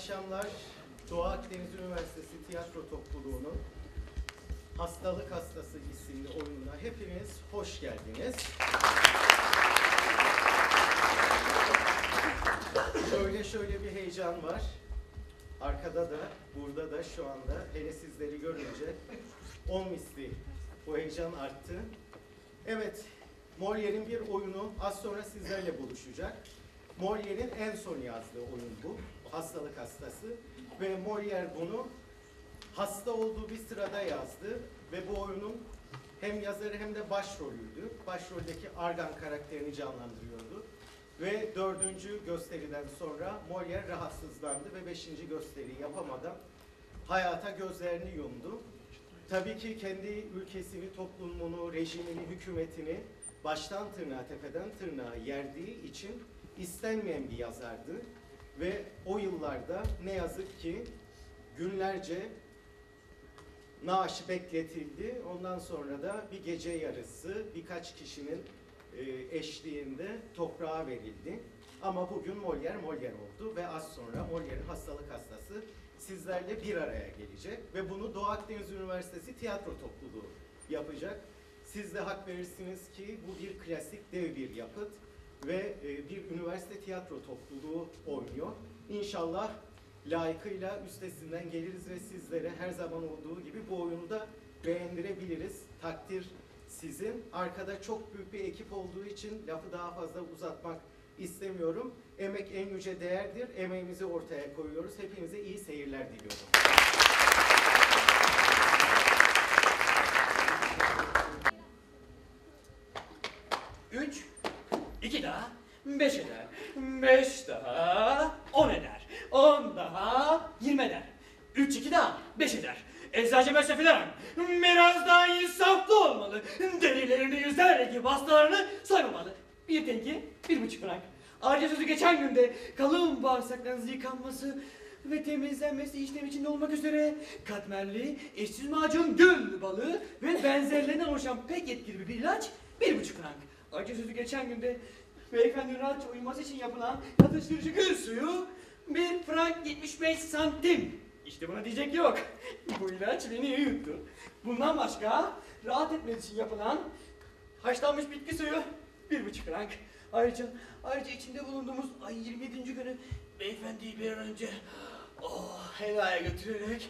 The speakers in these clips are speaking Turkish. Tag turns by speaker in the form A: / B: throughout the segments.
A: akşamlar. Doğu Akdeniz Üniversitesi Tiyatro Topluluğu'nun Hastalık Hastası isimli oyununa hepiniz hoş geldiniz. Şöyle bir heyecan var. Arkada da, burada da şu anda hele sizleri görünce 10 misli bu heyecan arttı. Evet, Molière'in bir oyunu az sonra sizlerle buluşacak. Molière'in en son yazdığı oyun bu, Hastalık Hastası. Ve Molière bunu hasta olduğu bir sırada yazdı ve bu oyunun hem yazarı hem de başrolüydü. Başroldeki Argan karakterini canlandırıyordu. Ve 4. gösteriden sonra Molière rahatsızlandı ve 5. gösteriyi yapamadan hayata gözlerini yumdu. Tabii ki kendi ülkesini, toplumunu, rejimini, hükümetini baştan tırnağa, tepeden tırnağa yerdiği için istenmeyen bir yazardı. Ve o yıllarda ne yazık ki günlerce naaşı bekletildi. Ondan sonra da bir gece yarısı birkaç kişinin eşliğinde toprağa verildi. Ama bugün Molière oldu ve az sonra Molière'in Hastalık Hastası sizlerle bir araya gelecek. Ve bunu Doğu Akdeniz Üniversitesi Tiyatro Topluluğu yapacak. Siz de hak verirsiniz ki bu bir klasik, dev bir yapıt ve bir üniversite tiyatro topluluğu oynuyor. İnşallah layıkıyla üstesinden geliriz ve sizlere her zaman olduğu gibi bu oyunu da beğendirebiliriz. Takdir sizin. Arkada çok büyük bir ekip olduğu için lafı daha fazla uzatmak istemiyorum. Emek en yüce değerdir. Emeğimizi ortaya koyuyoruz. Hepinize iyi seyirler diliyorum.
B: Üç, 2 daha, 5 eder. 5 daha, 10 eder. 10 daha, 20 eder. 3, 2 daha, 5 eder. Eczacı meslefiler, biraz daha insaflı olmalı. Derilerini yüzlerle gibi hastalarını soymamalı. Bir tenki, 1,5 frank. Ayrıca sözü geçen günde kalın bağırsaklarınızın yıkanması ve temizlenmesi işlem içinde olmak üzere katmerli, eşsiz macun, gül balığı ve benzerlerinden oluşan pek etkili bir ilaç 1,5 frank. Ayrıca sözü geçen günde beyefendinin rahatça uyuması için yapılan yatıştırıcı gül suyu 1 frank 75 santim. İşte buna diyecek yok. Bu ilaç beni uyuttu. Bundan başka rahat etmesi için yapılan haşlanmış bitki suyu 1,5 frank. Ayrıca içinde bulunduğumuz ay 27. günü beyefendiyi bir an önce helaya götürerek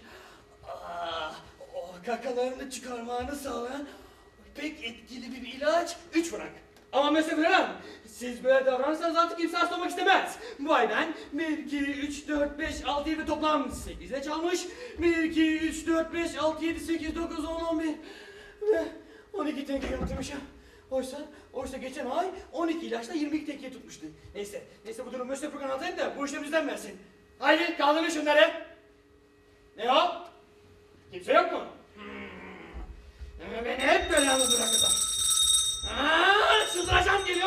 B: kakalarını çıkarmanı sağlayan pek etkili bir ilaç 3 frank. Ama mesela siz böyle davranırsanız artık kimse hasta olmak istemez. Bu ay ben 1, 2, 3, 4, 5, 6, 7 toplam 8'e çalmış. 1, 2, 3, 4, 5, 6, 7, 8, 9, 10, 11 ve 12 tenke yaptırmışım. Oysa geçen ay 12 ilaçla 22 tenke tutmuştu. Neyse bu durum Mösyö Furkan anlatayım da bu işlem bizden versin. Haydi kaldırın şunları. Ne o? Kimse yok mu? Beni hep böyle yalnız bırakırlar. Çıldıracağım geliyor.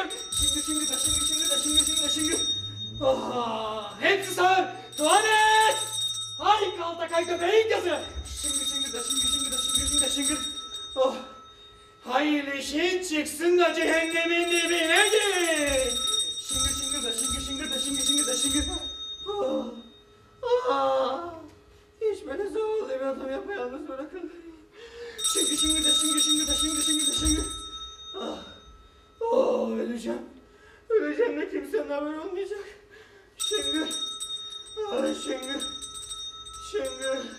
B: Şimdi. Hepsi sağır. Tuvalet. Hay kaltakay köpeğin kızı. Şimdi. Hayırlı işin çıksın da cehennemin dibine gir. Şimdi. Hiç böyle zavallı bir adam yapayalnız bırakın. Şimdi. Öleceğim de kimsenin haberi olmayacak. Şimdi.
C: Geliyorum.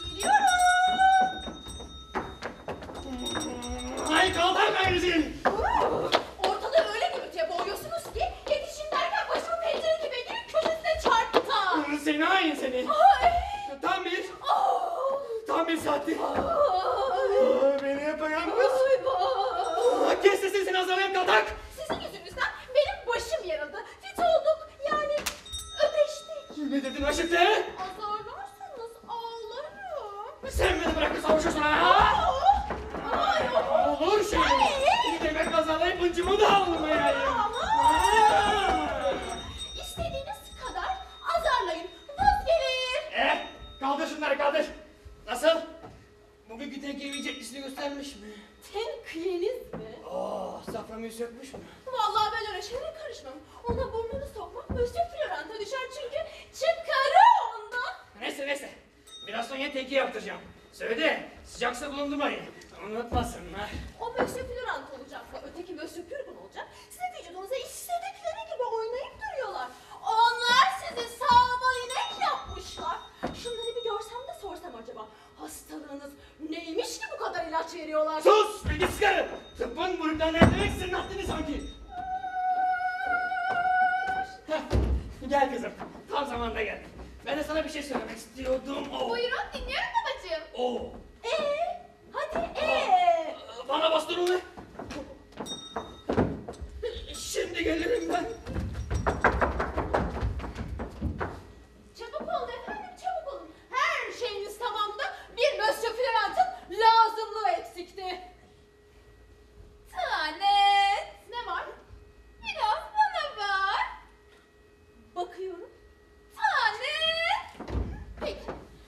B: Ay kaldır gayrıcın.
C: Ortada öyle gürültüye boğuyorsunuz ki yetişin derken başımı pencere gibi girip köşesine çarptı.
B: Seni hain seni.
C: Ay.
B: Tam bir saattir. Beni yapayalnız.
C: Ay
B: Kes sesini seni azarlayan kaltak.
C: Sizin yüzünüzden benim başım yarıldı. Fit olduk yani ödeştik.
B: Ne dedin Aşık'te?
C: Azarlarsanız ağlarım.
B: Sen beni bırakıp savuşursun ha?
C: Ay
B: Olur şey. Demek azarlayıp hıncımı da almayayım.
C: İstediğiniz kadar azarlayın. Vaz gelir.
B: Kaldır şunları kaldır. Nasıl? Bugünkü tenke yiyeceklisini göstermiş mi?
C: Tenkiyeniz mi?
B: Safranı sökmüş mü?
C: Vallahi ben öyle şeylere karışmam. Ona burnunu sokmak Mösyö Florents'a düşer çünkü çıkarı ondan.
B: Neyse. Biraz sonra yine teki yaptıracağım. Söyle, sıcaksa bulundurmayın. Unutmasınlar.
C: O Mösyö Florent olacaksa öteki Mösyö Pürgon olacak. Sizin vücudunuza istedikleri gibi oynayıp duruyorlar. Onlar sizi sağma inek yapmışlar. Şunları bir görsem de sorsam acaba. Hastalığınız neymiş ki bu kadar ilaç veriyorlar?
B: Sus! Beni sıkarım! Tıbbın bulutlarını demek sırnattınız sanki. Heh, gel kızım. Tam zamanında geldin. Ben de sana bir şey söylemek istiyordum.
C: Buyurun dinliyorum babacığım.
B: Oo.
C: Hadi
B: Bana bastonu ver. Şimdi gelirim ben.
C: Çabuk olun efendim, çabuk olun. Her şeyiniz tamamdı. Bir Mösyö Florent'ın lazımlığı eksikti. Tanet. Ne var? Biraz bana var. Bakıyorum. Tanet. Peki.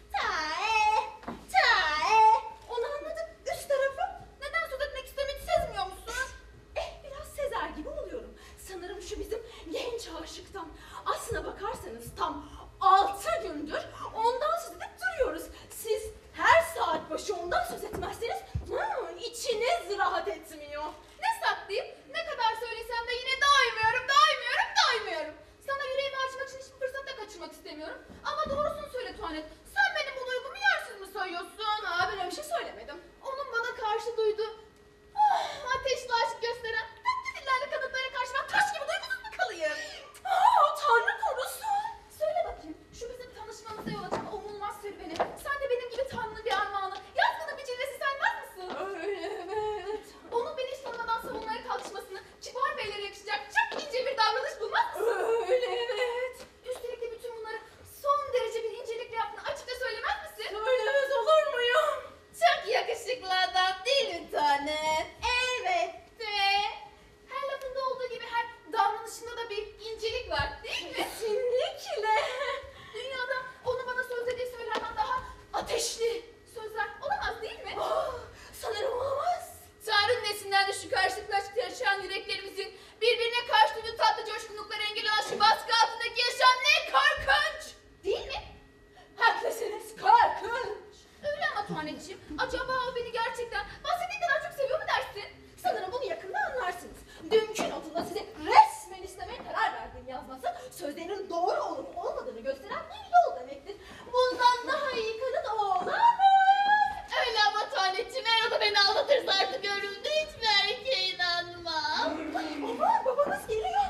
C: Tae. Onu anladık. Üst tarafı. Neden söz etmek istemedi sezmiyor musunuz? Biraz Sezer gibi oluyorum. Sanırım şu bizim genç aşıktan. Aslına bakarsanız tam 6 gündür ondan söz edip duruyoruz. Siz her saat başı ondan söz etmezseniz içiniz rahat etmiyor. Ne saklayayım? Ne kadar söylesem de yine doymuyorum. Sana yüreğimi açmak için hiçbir fırsat da kaçırmak istemiyorum. Ama doğrusunu söyle Tuanet. Sen benim bu duygumu yersiz mi sayıyorsun? Ben öyle bir şey söylemedim. Onun bana karşı duyduğu ateşli aşk gösteren tatlı dillerle kadınlara karşı ben taş gibi duygusuz mu kalayım? Tanrı korusun. Söyle bakayım, şu bizim tanışmamıza yol açan umulmaz serüveni, sen de benim gibi tanrı bir armağanı, yazgının bir cilvesi saymaz mısın? Evet. Onun beni hiç tanımadan savunmaya kalkışmasını, kibar beylere yakışacak çok ince bir davranış bulmaz mısın? Evet. Üstelik de bütün bunları son derece bir incelikle yaptığını açıkça söylemez misin? Söylemez olur muyum? Çok yakışıklı adam değil mi Tanet? Elbette. Her lafında olduğu gibi her davranışında da bir incelik var değil mi? Kesinlikle. Dünyada onu bana söylediği söylerden daha ateşli sözler olamaz değil mi? Sanırım olamaz. Tanrı'nın esinlerinde şu karşılıklı aşkta yaşayan yüreklerimizin birbirine karşı duyduğu tatlı coşkunluklara engel olan şu baskı altındaki yaşam ne korkunç. Değil mi? Haklısınız, korkunç. Öyle ama Tuanetciğim, acaba o beni gerçekten bahsettiğin kadar çok seviyor mu dersin? Sanırım bunu yakında anlarsınız. Dünkü notunda size resmen istemeye karar verdiğim yazması sözlerinin doğru olup olmadığını gösteren bir yol demektir. Bundan daha iyi kanıt olamaz. Öyle ama Tuanetciğim, eğer o da beni aldatırsa artık ömrümde hiçbir erkeğe inanmam. Aman babanız geliyor.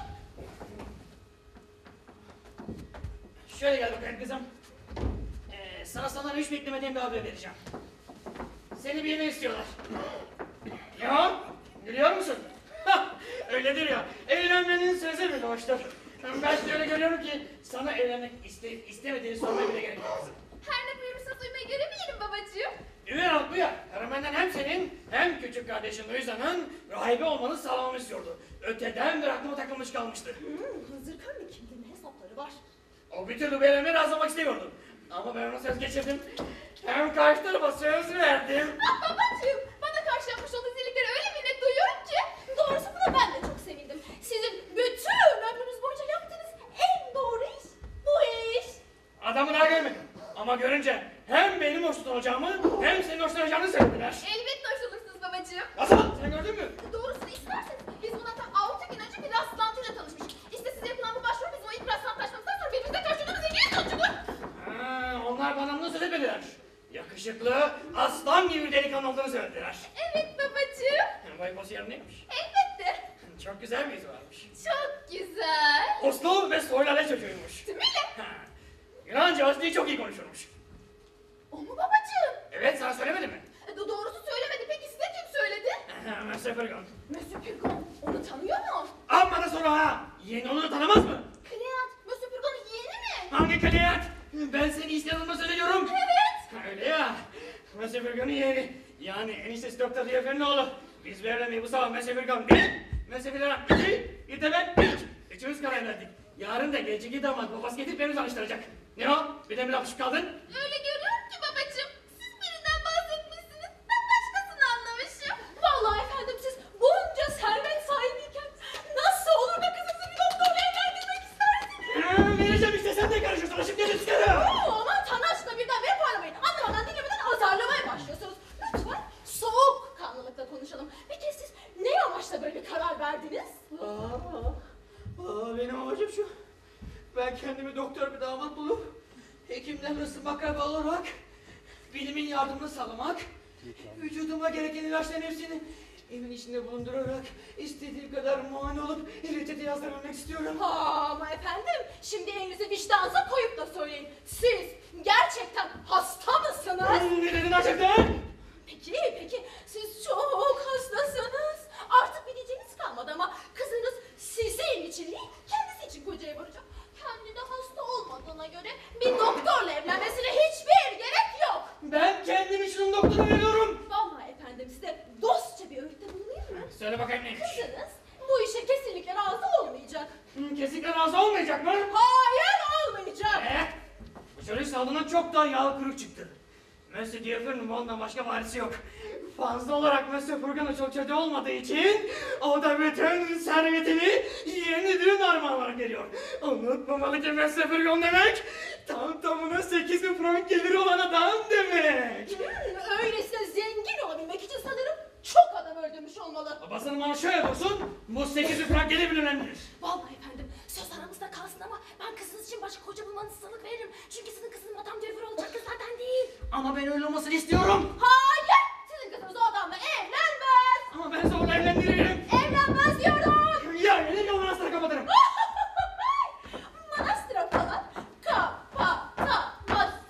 B: Şöyle gel bakayım kızım. Sana senden hiç beklemediğim bir haber vereceğim. Seni bir yere istiyorlar. Ne o? Biliyor musun? Öyledir ya. Evlenmenin sözü bile hoştur. Ben de öyle görüyorum ki sana evlenmek isteyip istemediğini sormaya bile gerek yok kızım.
C: Her ne buyurursanız uymayı görebilirim babacığım.
B: Üvey halk bu ya. Karamenden hem senin hem küçük kardeşin Luisa'nın rahibe olmanı sağlamamı istiyordu. Öteden bir aklıma takılmış kalmıştı.
C: Hazır karnı kimliğinin hesapları var.
B: O bir türlü benimle razılamak istemiyordu. Ama ben ona söz geçirdim. Hem karşı tarafa söz verdim.
C: Babacığım, bana karşı yapmış olduğunuz iyilikleri öyle minnet duyuyorum ki. Doğrusu buna ben de çok sevindim. Sizin bütün ömrünüz boyunca yaptığınız en doğru iş bu iş.
B: Adamı daha görmedim. Ama görünce hem benim hoşnut olacağımı hem senin hoşlanacağını söylediler.
C: Elbette hoş olursunuz babacığım.
B: Nasıl? Sen gördün mü?
C: Doğrusunu isterseniz biz bundan tam 6 gün önce bir rastlantıyla tanışmıştık. İşte size yapılan bu başvuru bizim o ilk rastlantlaşmamızdan sonra birbirimize karşı duyduğumuz ilgili sonucudur.
B: Onlar bana bunu söz etmediler. Yakışıklı, aslan gibi bir delikanlı olduğunu söylediler.
C: Evet babacığım.
B: Boyposu yarın neymiş?
C: Elbette.
B: Çok güzel bir yüzü varmış.
C: Çok güzel.
B: Uslu ve soylale çocuğuymuş.
C: Değil mi?
B: Yunanca Aslı'yı çok iyi konuşurmuş.
C: O mu babacığım?
B: Evet, sana söylemedi mi?
C: Doğrusu söylemedi. Peki size kim söyledi?
B: Monsieur Fergon.
C: Monsieur Purgon. Onu tanıyor mu?
B: Amma da sonra ha! Yeğeni onu da tanımaz mı?
C: Cléante, Monsieur Purgon'un yeğeni mi?
B: Hangi Cléante? Ben seni istedim söylüyorum.
C: Evet.
B: Öyle ya. Monsieur Fergon'un yeğeni. Yani eniştesi Doktor Diyafer'in oğlu. Biz evlenmeyi bu sabah Monsieur Fergon bir, Monsieur Fergon iki, bir de ben üç. Üçümüz karar verdik. Yarın da gelecek damat babası getirip beni tanıştıracak. Ne o? Bir de mi laf kaldın?
C: Öyle görüyorum ki babacığım. Siz birinden bahsetmişsiniz. Ben başkasını anlamışım. Vallahi efendim siz bunca servet sahibiyken nasıl olur da kızınızı bir doktorla evlendirmek istersiniz?
B: Vereceğim işte sen de karışıyorsun. Şimdi de çıkarım.
C: Aman Tanrı aşkına
B: kendimi doktor bir damat bulup hekimden hırsım akraba olarak bilimin yardımını sağlamak, vücuduma gereken ilaçların hepsini evin içinde bulundurarak istediğim kadar muayene olup reçete yazdırabilmek istiyorum.
C: Ama efendim, şimdi elinizi vicdanınıza koyup da söyleyin. Siz gerçekten hasta mısınız?
B: Ne dedin gerçekten?
C: Peki, siz çok hastasınız. Artık bir diyeceğiniz kalmadı ama kızınız sizin için değil, kendisi için kocaya varacak. Kendi de hasta olmadığına göre bir doktorla evlenmesine hiçbir gerek yok.
B: Ben kendim için doktora veriyorum.
C: Vallahi efendim, size dostça bir öğütte bulunayım mı?
B: Söyle bakayım neymiş?
C: Kızınız bu işe kesinlikle razı olmayacak.
B: Kesinlikle razı olmayacak mı?
C: Hayır, olmayacak.
B: Bu çocuk sağlığından çok daha yağlı kırık çıktı. Monsieur Dieu'nun bundan başka varisi yok. Fazla olarak Monsieur Furkan'a çok çocuğu olmadığı için o da bütün servetini yeni düğün armağanlar geliyor. Unutmamalı ki Monsieur Furkan demek tam tamına 8.000 frank geliri olan adam demek.
C: Öyleyse zengin olabilmek için sanırım çok adam öldürmüş olmalı.
B: Babasının bana şöyle olsun, bu 8.000 frank gelir bile önemlidir.
C: Vallahi efendim, söz aramızda kalsın ama ben kızınız için başka koca bulmanızı salık veririm. Çünkü sizin kızınız Madame Devir olacak kızlardan değil.
B: Ama ben öyle olmasını istiyorum.
C: Hayır! Sizin kızınız o adamla evlenmez!
B: Ama ben zorla evlendiririm.
C: Evlenmez diyorum!
B: Yani ne manastırı kapatırım.
C: Manastıra falan kapatamazsınız!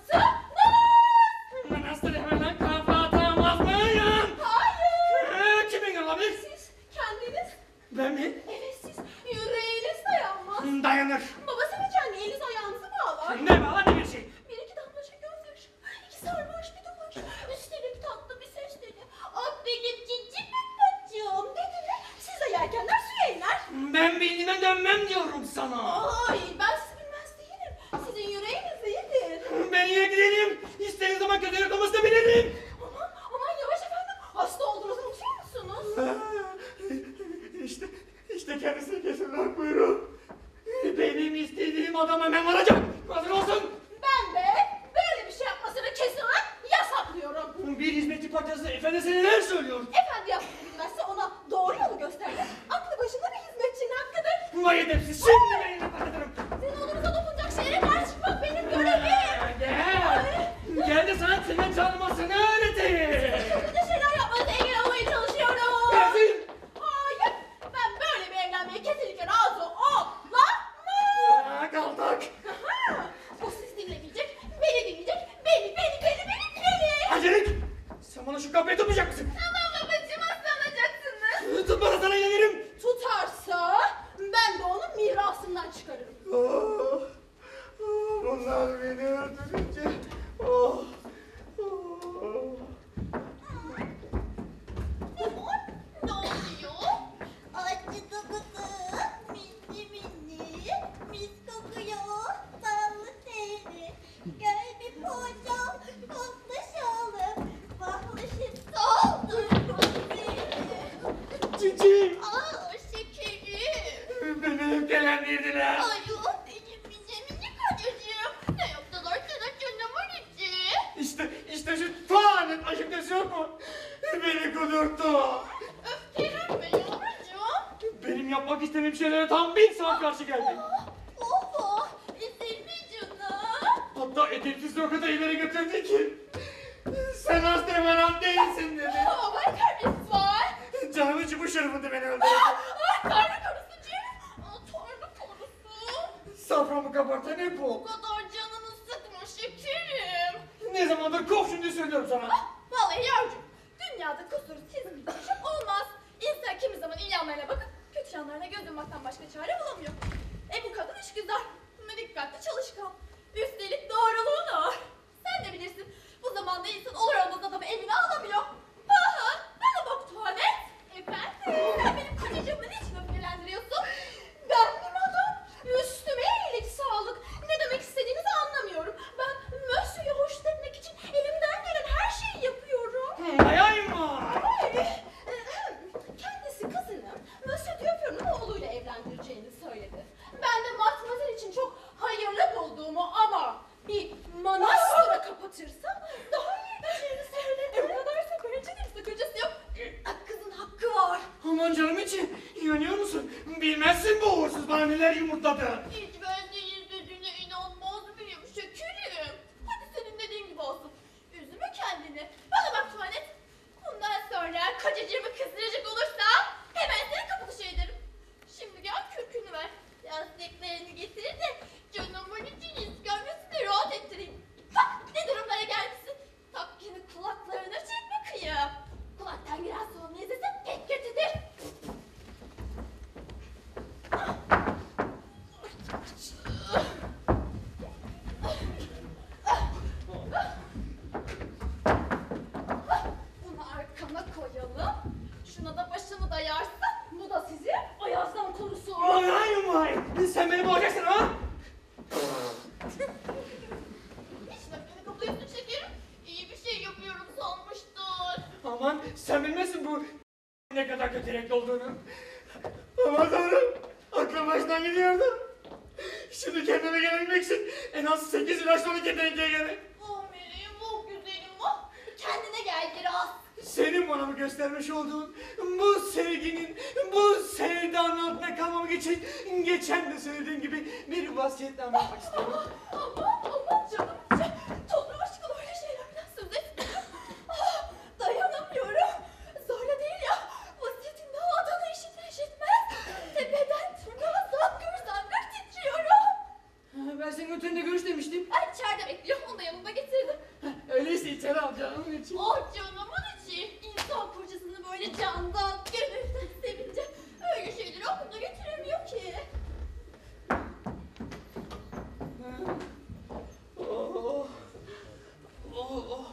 B: Manastırı hemen kapatamaz mıyım?
C: Hayır!
B: Kimin olabilir?
C: Siz kendiniz,
B: Ben mi?
C: evet siz, yüreğiniz dayanmaz.
B: Dayanır.
C: Baba seveceğin eliniz ayağınızı bağlar.
B: Ne bağlar ne bir şey.
C: Bir iki damlacık gözyaşı, iki sarmaş bir duvar, üstelik tatlı bir ses dedi. Ah benim cici babacığım dedi ve siz de yelkenler suya iner.
B: Ben bildiğinden dönmem diyorum sana.
C: Ay ben sizi bilmez değilim. Sizin yüreğiniz iyidir.
B: Ben iyi gidelim. İstediğin zaman kötü yoklaması da bilirim.
C: Aman yavaş efendim. Hasta olduğunuzu unutuyor musunuz?
B: İşte kendisine kesinler buyurun. Benim istediğim adam hemen varacak. Hazır olsun.
C: Ben de böyle bir şey yapmasını kesin olarak yasaklıyorum.
B: Bir hizmetçi parçası efendisi neler söylüyor?
C: Efendi yaptığını bilmezse ona doğru yolu göstermek aklı başında bir hizmetçinin hakkıdır.
B: Vay edepsiz. Şimdi ben yine patlatırım.
C: Sizin onuruza dokunacak şeylere karşı çıkmak benim görevim.
B: Gel. Gel de sana tümen çalmasını öğreteyim.
C: Kötü şeyler yapmanıza engel olmaya çalışıyorum.
B: Gelsin.
C: Hayır, ben böyle bir evlenmeye kesinlikle razı olamam.
B: Kaldık.
C: Aha, o sizi dinlemeyecek, beni dinleyecek, beni.
B: Acelik. Sen bana şu kapıyı tutmayacak mısın?
C: Tamam babacığım, aslanacaksınız.
B: Tutmana sana inanırım.
C: Tutarsa ben de onun mirasından çıkarırım.
B: Bunlar beni öldürecek. Oh.
C: Ne oluyor?
D: Acıdı bıdı, minni, mis kokuyor, ballı teri. Gel bir poğaça, koklaşalım, bahlaşıp doldurma beni.
B: Cici.
D: Aa şekerim.
B: Beni öfkelendirdiler.
D: Ayol benim minik kocacığım. Ne yaptılar sana canavar içi?
B: İşte şu tuhanet aşıklısı yok mu? Beni kudurttu.
D: Öfkelenme yavrucuğum.
B: Benim yapmak istediğim şeylere tam 1000 saat karşı geldi.
D: Oho, üzülme canım.
B: Hatta edepsiz o kadar ileri götürdü ki. Sen hasta hemen değilsin dedi.
C: Aman terbiyesiz var.
B: Canımın çubuğu şırfındı beni öldürdü.
C: Tanrı korusun canım.
D: Tanrı korusun.
B: Saframı kabartan ne
D: Bu
B: bu?
D: kadar canını sıkma şekerim.
B: Ne zamandır kov şimdi söylüyorum sana.
C: Vallahi yavrucuğum, dünyada kusursuz hiçbir şey olmaz. İnsan kimi zaman iyi yanlarına bakıp kötü yanlarına göz yummaktan başka çare bulamıyor. Bu kadın işgüzar, dikkatli çalışkan, üstelik doğruluğu da var. Sen de bilirsin, bu zamanda insan olur olmaz adamı evine alamıyor. Aha, bana bak tuvalet. Efendim, sen benim kocacığımı niçin öfkelendiriyorsun? Ben bir adam, üstüme iyilik sağlık. Ne demek istediğinizi anlamıyorum. Ben Mösyö'yü hoşnut etmek için elimden gelen her şeyi yapıyorum.
B: Hayal mı?
C: Kendisi kızını Monsieur Dieu'nun oğluyla evlendireceğini söyledi. Ben de Matmazel için çok hayırlı bulduğumu ama bir manastıra kapatırsam daha iyi edeceğini söyledi. O kadarsa bence de sakıncası yok. Kızın hakkı var.
B: Aman canım için inanıyor musun? Bilmezsin bu uğursuz bana neler yumurtladı.
D: Hiç ben de izledin
B: Aman sen bilmezsin bu ne kadar kötü renkli olduğunu. Aman tanrım, aklım baştan gidiyordu. Şimdi kendime gelebilmek için en az 8 ilaç tonu ketenekeye gerek.
D: Oh meleğim, oh güzelim, oh. Kendine gel biraz.
B: Senin bana mı göstermiş olduğun bu sevginin, bu sevdanın altında kalmamak için geçen de söylediğim gibi bir vasiyetname yapmak istiyorum.
C: Aman canım. Tanrı aşkına öyle şeylerden söz etme. Ah, dayanamıyorum. Zorla değil ya. Vasiyetin ne olduğunu işitmez. Tepeden tırnağa zangır zangır titriyorum.
B: Ben senin ötende görüş demiştim.
C: Ay içeride bekliyor. Onu da yanımda getirdim.
B: Öyleyse içeri alacağım onun için.
D: Oh canımın içi. İnsan kocasını böyle candan, gönülden sevince öyle şeyleri aklına getiremiyor ki.
B: Oh. Oh.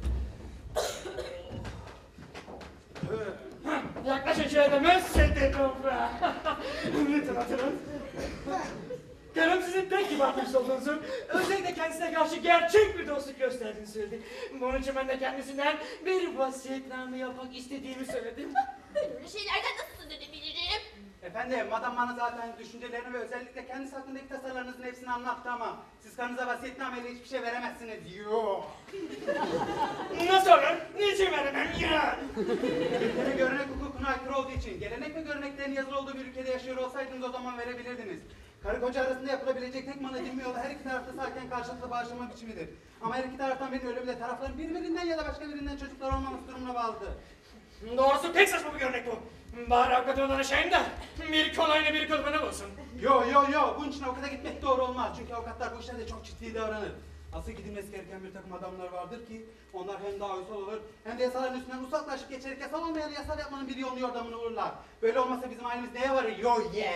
B: Yaklaşın şöyle mescede toprağa. Lütfen atılın. Karım sizin pek kibar birisi olduğunuzu, özellikle kendisine karşı gerçek bir dostluk gösterdiğini söyledi. Bunun için ben de kendisinden bir vasiyetname yapmak istediğimi söyledim.
D: Ben öyle şeylerden nasıl söz edebilirim?
E: Efendim, madam bana zaten düşüncelerini ve özellikle kendisi hakkındaki tasarılarınızın hepsini anlattı ama siz karınıza vasiyetnameyle hiçbir şey veremezsiniz. Yok.
B: Nasıl olur? Niçin veremem ya?
E: İngiltere görenek hukukuna aykırı olduğu için, gelenek ve göreneklerin yazılı olduğu bir ülkede yaşıyor olsaydınız o zaman verebilirdiniz. Karı koca arasında yapılabilecek tek man edilme yolu her iki tarafta sağken karşılıklı bağışlama biçimidir. Ama her iki taraftan birinin ölümüyle tarafların birbirinden ya da başka birinden çocuklar olmaması durumuna bağlıdır.
B: Doğrusu pek saçma bir örnek bu. Bari avukatı olan aşağıyım da bir kolayla bir kılıfını bulsun.
E: Yo, bunun için avukata gitmek doğru olmaz. Çünkü avukatlar bu işlerde çok ciddi davranır. Asıl gidilmesi gereken bir takım adamlar vardır ki onlar hem daha uysal olur hem de yasaların üstünden uzaklaşıp geçerek yasal olmayan yasal yapmanın bir yolunu yordamını bulurlar. Böyle olmasa bizim halimiz neye varır? Yo yeah!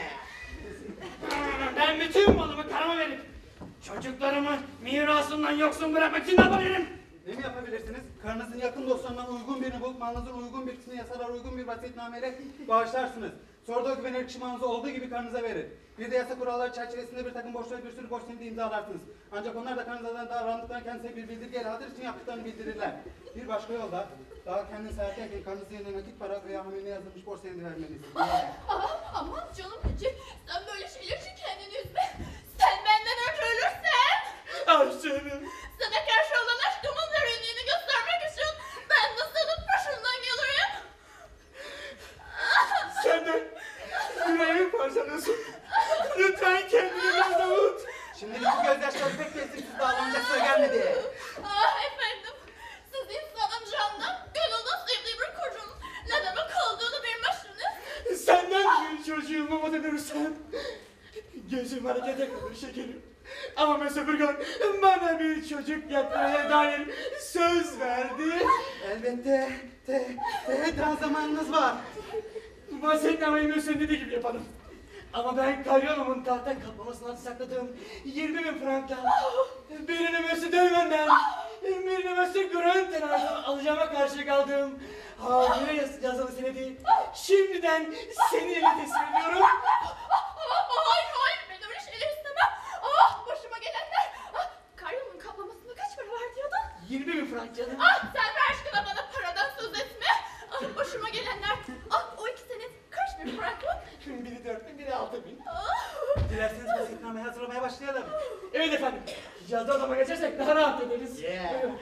B: Ben bütün malımı karıma verip çocuklarımı mirasından yoksun bırakmak için ne yapabilirim?
E: Ne mi yapabilirsiniz? Karınızın yakın dostlarından uygun birini bulup malınızın uygun bir kısmını yasalara uygun bir vasiyetnameyle bağışlarsınız. Sonra da o güvenilir kişi malınızı olduğu gibi karınıza verir. Bir de yasa kuralları çerçevesinde bir takım borçları bir sürü borç senedi imzalarsınız. Ancak onlar da karınızdan davrandıklarını kendisine bir bildirgeyle hazır için yaptıklarını bildirirler. Bir başka yolda daha kendiniz hayattayken karınızın yerine nakit para veya hamiline yazılmış borç senedi vermeniz.
D: Aman canım içi, sen böyle şeyler için kendini üzme. Sen benden önce ölürsen,
B: Aşkım.
D: sana karşı olan aşkımın derinliğini göstermek için ben de senin peşinden gelirim.
B: Senden yüreğimi parçalıyorsun. Lütfen kendini biraz avut.
E: Şimdilik bu gözyaşları pek kesintisiz dağlanacak sıra gelmedi.
D: Ah efendim, siz insanın candan, gönülden sevdiği bir kocanın ne demek olduğunu bilmezsiniz.
B: Senden bir çocuğumu öldürürsem gözüm harekete kalır şekerim. Ama mesela bir gün bana bir çocuk yapmaya dair söz verdi.
E: Elbette. Daha zamanınız var.
B: Vasiyetnameyi Mösyö'nün dediği gibi yapalım. Ama ben Karyonum'un tahta kaplamasından sakladığım 20.000 frankla birini Mösyö Dövmen'den, birini Mösyö Gröntenar'dan alacağıma karşılık aldığım hamile yazılı senedi şimdiden senin eline teslim ediyorum.
D: Hayır, ben öyle şeyler istemem. Ah, başıma gelenler. Ah, Karyon'un kaplamasına kaç para var diyordun?
B: 20.000 frank canım.
D: Ah, sen ver aşkına bana paradan söz etme. Ah, başıma gelenler. Ah, o iki senet kaç bin frank mı?
B: Biri 4.000, biri 6.000.
D: Ah.
E: Dilerseniz vasiyetnameyi hazırlamaya başlayalım.
B: Evet efendim. Yazda odama geçersek daha rahat ederiz.
E: Yeah.
B: Buyurun.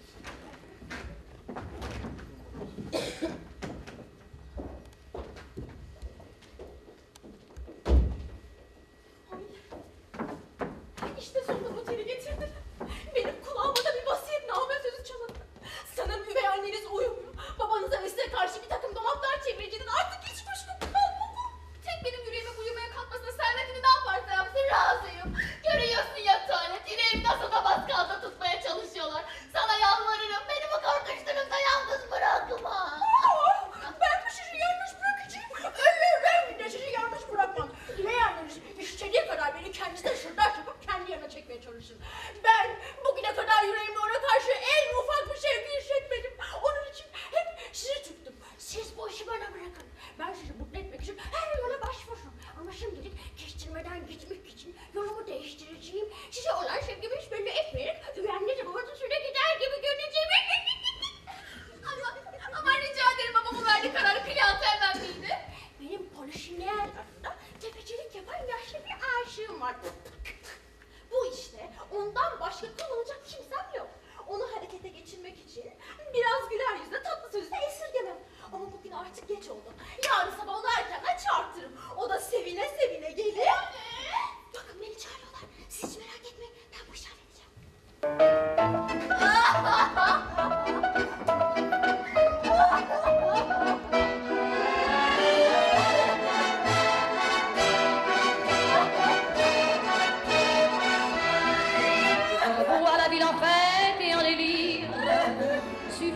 C: İşte sonunda noteri getirdim. Benim kulağıma da bir vasiyetname sözü çalındı. Sanırım üvey anneniz uyumuyor. Babanıza ve size karşı bir takım dolaplar çevireceğinin artık hiç kuşkum kalmadı.
D: Tek benim yüreğime uyumaya kalkmasına servetini ne yaparsa yapsın razıyım. Görüyorsun ya Tane, dileğimi nasıl da baskanda tutmaya çalışıyorlar. Sana yalvarırım, beni bu korkunç durumda yalnız bırakma.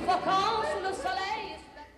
F: suffocant sous le soleil.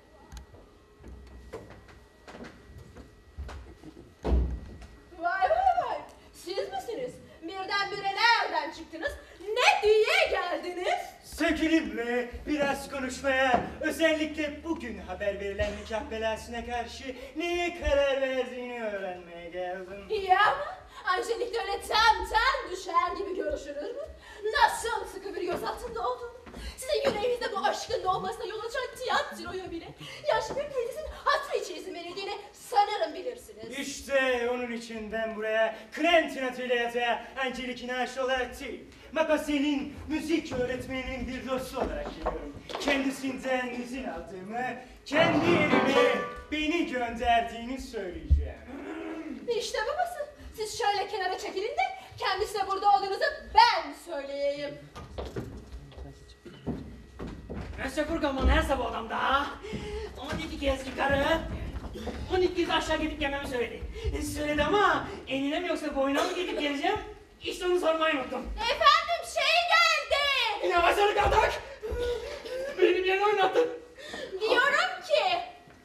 C: Vay vay vay. Siz misiniz? Birdenbire nereden çıktınız? Ne diye geldiniz?
B: Sevgilimle biraz konuşmaya, özellikle bugün haber verilen nikah belasına karşı neye karar verdiğini öğrenmeye geldim.
C: Ya ama Angelik'le öyle tem düşer gibi görüşülür mü? Nasıl sıkı bir göz altında olduğunu, size yüreğinizde bu aşkın doğmasına yol açan tiyatroya bile yaşlı bir teyzesinin hatırı için izin verildiğini sanırım bilirsiniz.
B: İşte onun için ben buraya Quentin Atölya'ya Angelique'in aşığı olarak değil, Mapasel'in müzik öğretmeninin bir dostu olarak geliyorum. Kendisinden izin aldığımı, kendi evine beni gönderdiğini söyleyeceğim.
C: İşte babası. Siz şöyle kenara çekilin de kendisine burada olduğunuzu ben söyleyeyim.
B: Monsieur Furkan'ın her sabah odamda 12 kez yukarı, 12 kez aşağı gidip gelmemi söyledi. Söyledi ama enine mi yoksa boyuna mı gidip geleceğim? İşte onu sormayı unuttum.
C: Efendim şey geldi.
B: Yavaşladık artık. Benim yerine oynattın.
C: Diyorum ki.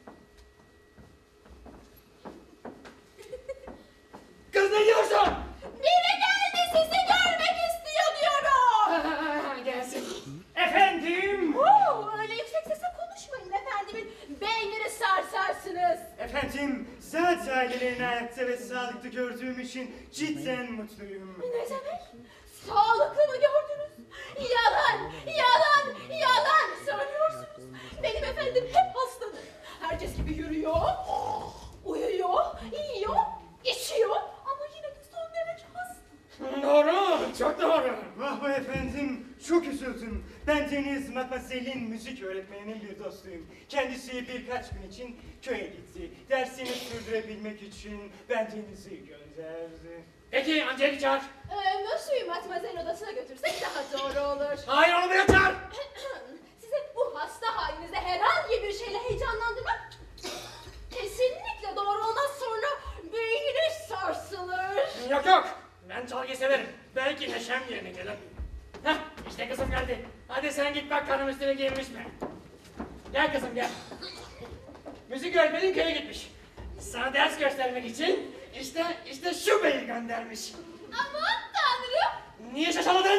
B: Kız ne diyorsun?
C: Biri geldi sizi görmek istiyor diyorum.
B: Gelsin. Efendim?
C: Öyle yüksek sesle konuşmayın efendimin beynini sarsarsınız.
B: Efendim, zat ailelerini ayakta ve sağlıklı gördüğüm için cidden mutluyum.
C: Ne demek? Sağlıklı mı gördünüz? Yalan söylüyorsunuz. Benim efendim hep hastadır. Herkes gibi yürüyor, uyuyor, yiyor, içiyor ama yine de son derece hasta.
B: Doğru, çok doğru. Vah be efendim, çok üzüldüm. Ben Deniz Mademoiselle'in müzik öğretmeninin bir dostuyum. Kendisi birkaç gün için köye gitti. Dersini sürdürebilmek için ben Deniz'i gönderdi. Peki, Angelique çağır.
C: Mösyö'yü Matmazel'in odasına götürsek daha doğru olur.
B: Hayır, onu buraya çağır.
C: Size bu hasta halinizde herhangi bir şeyle heyecanlandırmak kesinlikle doğru olmaz, sonra beyniniz sarsılır.
B: Yok. Ben çalgıyı severim. Belki neşem yerine gelir. Heh, işte kızım geldi. Hadi sen git bak karnım üstüne giyinmiş mi? Gel kızım gel. Müzik öğretmenin köye gitmiş. Sana ders göstermek için işte şu beyi göndermiş.
C: Aman tanrım.
B: Niye şaşaladın?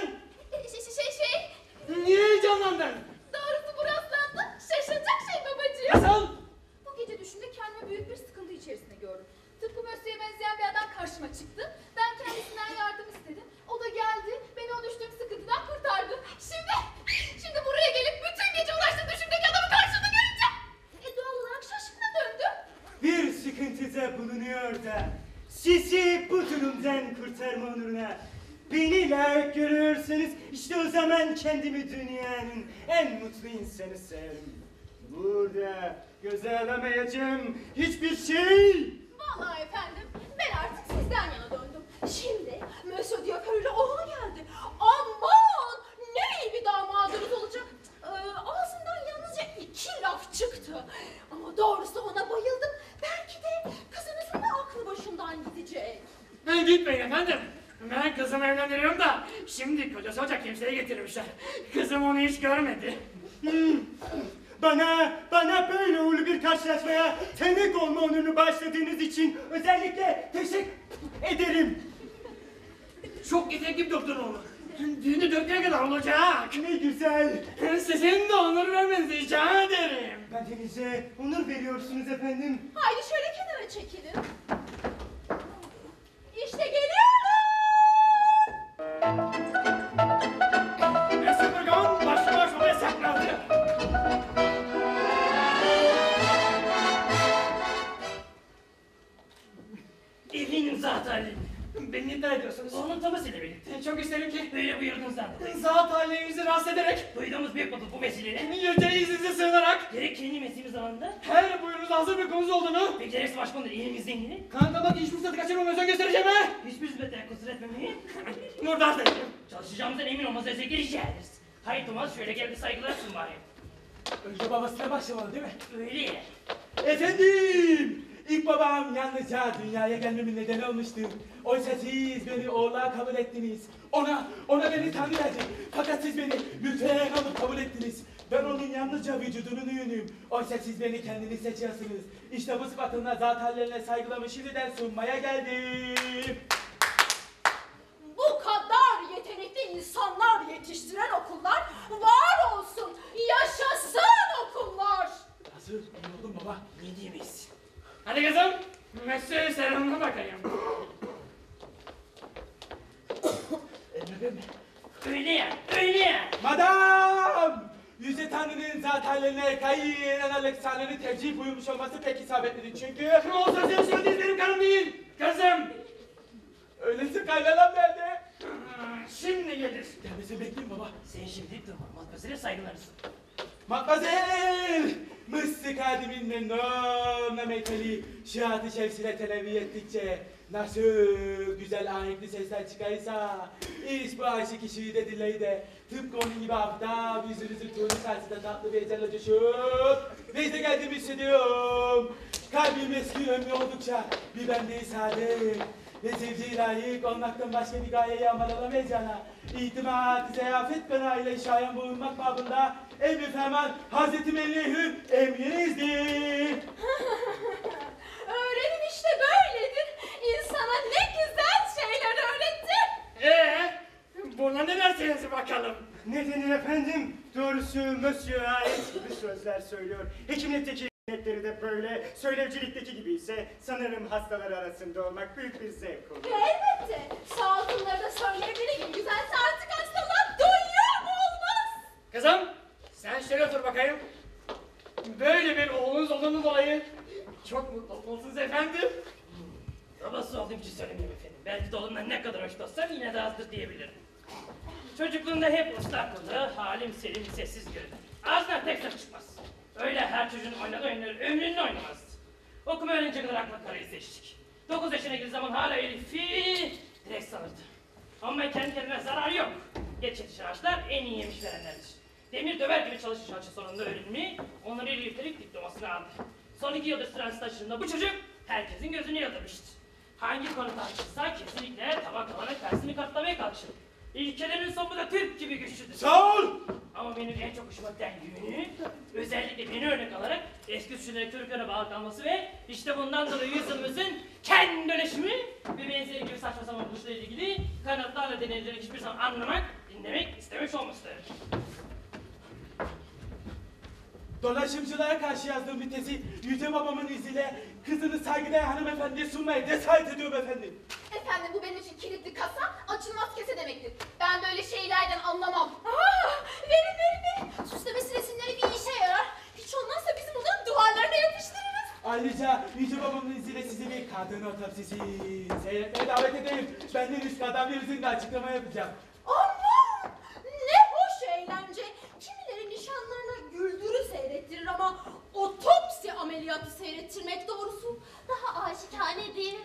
B: Niye heyecanlandın?
C: Doğrusu bu rastlandı. Şaşılacak şey babacığım.
B: Nasıl?
C: Bu gece düşümde kendimi büyük bir sıkıntı içerisinde gördüm. Tıpkı Mösyö'ye benzeyen bir adam karşıma çıktı. Ben kendisinden yardım istedim. O da geldi, beni o düştüğüm sıkıntıdan kurtardı. Şimdi buraya gelip bütün gece ulaştığım düşümdeki adamı karşımda göreceğim. Doğal olarak şaşkına döndüm.
B: Bir sıkıntıda bulunuyor da sizi bu durumdan kurtarma onuruna beni layık görüyorsanız işte o zaman kendimi dünyanın en mutlu insanı sayarım. Burada göze alamayacağım hiçbir şey.
C: Vallahi efendim, ben artık sizden yana döndüm. Şimdi Monsieur Diakar ile oğlu geldi. Aman! Ne iyi bir damadınız olacak. Ağzından yalnızca 2 laf çıktı. Ama doğrusu ona bayıldım. Belki de kızınızın da aklı başından gidecek.
B: Gitmeyin efendim. Ben kızımı evlendiriyorum da şimdi kocası olacak kimseye getirmişler. Kızım onu hiç görmedi. Bana böyle uğurlu bir karşılaşmaya tanık olma onurunu bağışladığınız için özellikle teşekkür ederim. Çok yetenekli bir doktor oğlu. Düğünü 4'e kadar olacak. Ne güzel. Sizin de onur vermenizi rica ederim. Ben Deniz'e onur veriyorsunuz efendim.
C: Haydi şöyle kenara çekilin. İşte geliyorlar.
B: Esmergan başlı başına yasaklandı. Evinin zat halini. Beni iddia ediyorsunuz. Onun tamasıyla birlikte. Çok isterim ki böyle buyurduğunuzdan dolayı. Zat halinizi rahatsız ederek duyduğumuz büyük mutluluk bu vesileyle yüce izninize sığınarak gerek kendi mesleğimiz zamanında her buyurunuz hazır bir konumuz olduğunu ve gerekse başkonudur elimizden yine kanıtlamak hiç fırsatı kaçırmamaya özen göstereceğim ha. Hiçbir hizmetten kusur etmemeyi murdarsayım. Çalışacağımızdan emin olmazsa özellikle rica ederiz. Hayır Thomas şöyle gel bir saygılar sun bari.
G: Önce babasına başlamalı değil mi?
B: Öyle.
G: Efendim! İlk babam yalnızca dünyaya gelmemin nedeni olmuştu. Oysa siz beni oğlağa kabul ettiniz. Ona beni Tanrı verdi. Fakat siz beni Lütfen alıp kabul ettiniz. Ben onun yalnızca vücudunun ürünüyüm. Oysa siz beni kendiniz seçiyorsunuz. İşte bu sıfatımla zat hallerine saygılamı şimdiden sunmaya geldim.
C: Bu kadar yetenekli insanlar yetiştiren okullar var olsun. Yaşasın okullar.
G: Nasıl? İyi oldun baba.
B: Ne diyemeyiz? Hadi kızım, mesleğe selamına bakayım.
G: Emredin mi?
B: Öyle ya, öyle ya.
G: Madam! Yüce Tanrı'nın zat hallerine kayın analık sağlığını tercih buyurmuş olması pek isabetlidir çünkü...
B: O sözü söylediğiniz benim karım değil. Kızım.
G: Öyleyse kaynanam nerede?
B: Şimdi gelir.
G: Gelmesini bekleyin baba.
B: Sen şimdi durma, matmasıyla saygılarısın.
G: Matmazel! Mıstık adimin memnun meykali şiat-ı şevsine televiz ettikçe nasıl güzel ahenkli sesler çıkarsa iş bu aşık kişiyi de dileği de tıpkı onun gibi hafta yüzünüzün tuğlu karşısında tatlı bir ecelle coşup ve işte geldiğimi hissediyorum. Kalbim eski ömrü oldukça bir bendeyi saadet ve sevgiye layık olmaktan başka bir gayeyi amal alamayacağına itimat, ziyafet kanalıyla şayan bulunmak babında emri ferman Hazreti Melih'ün emrinizdir.
C: Öğrenim işte böyledir. İnsana ne güzel şeyler öğretti.
B: Buna ne dersiniz bakalım?
H: Nedeni efendim, doğrusu Monsieur ait gibi sözler söylüyor. Hekimlikteki netleri de böyle, söylevcilikteki gibi ise sanırım hastalar arasında olmak büyük bir zevk oluyor.
C: Elbette. Saltınları da söyleyebilir gibi güzelse artık hastalar duyuyor mu olmaz?
B: Kızım, sen şöyle otur bakayım. Böyle bir oğlunuz olduğunun dolayı çok mutlu olmalısınız efendim. Babası olduğum için söylemiyorum efendim. Belki de oğlumdan ne kadar hoşlansam yine de azdır diyebilirim. Çocukluğunda hep ıslak kıldı, halim selim sessiz görünür. Ağzından tek söz çıkmaz. Öyle her çocuğun oynadığı oyunları ömrünün oynamazdı. Okuma öğrenince kadar akla karayı seçtik. 9 yaşına girdiği zaman hala Elif'i direkt sanırdı. Ama kendi kendine zararı yok. Geç yetişen ağaçlar en iyi yemiş verenlerdir. Demir döver gibi çalışmış ağaçın sonunda öğrenimi, onları Elif'lik diplomasını aldı. Son 2 yıldır süren stajında bu çocuk herkesin gözünü yıldırmıştı. Hangi konu tartışılsa kesinlikle tabak tabana tersini katlamaya kalkışır. İlkelerin sonu da Türk gibi güçlüdür.
G: Sağ ol!
B: Ama benim en çok hoşuma giden yönü, özellikle beni örnek alarak eski suçlara körüklere bağlı kalması ve işte bundan dolayı yüzyılımızın kendi dönüşümü ve benzeri gibi saçma sapan buluşlarla ilgili kanatlarla deneyleri hiçbir zaman anlamak, dinlemek istemiş olmasıdır.
G: Dolaşımcılara karşı yazdığım bir tezi Yüce Babamın izniyle kızını saygıdeğer hanımefendiye sunmaya cesaret ediyorum efendim.
C: Efendim bu benim için kilitli kasa, açılmaz kese demektir. Ben böyle şeylerden anlamam. Verin. Süslemesi resimleri bir işe yarar. Hiç olmazsa bizim onların duvarlarına yapıştırırız.
G: Ayrıca Yüce Babamın izniyle sizi bir kadın otopsisi seyretmeye davet edeyim. Ben de üst kadın virüsünde açıklama yapacağım.
C: Aman! Ne hoş eğlence. Kimileri nişanlarına güldürü seyrettirir ama otopsi ameliyatı seyrettirmek doğrusu daha aşikane değil.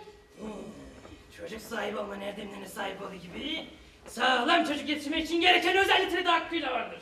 B: Çocuk sahibi olmanın erdemlerine sahip olduğu gibi sağlam çocuk yetiştirmek için gereken özellikleri de hakkıyla vardır.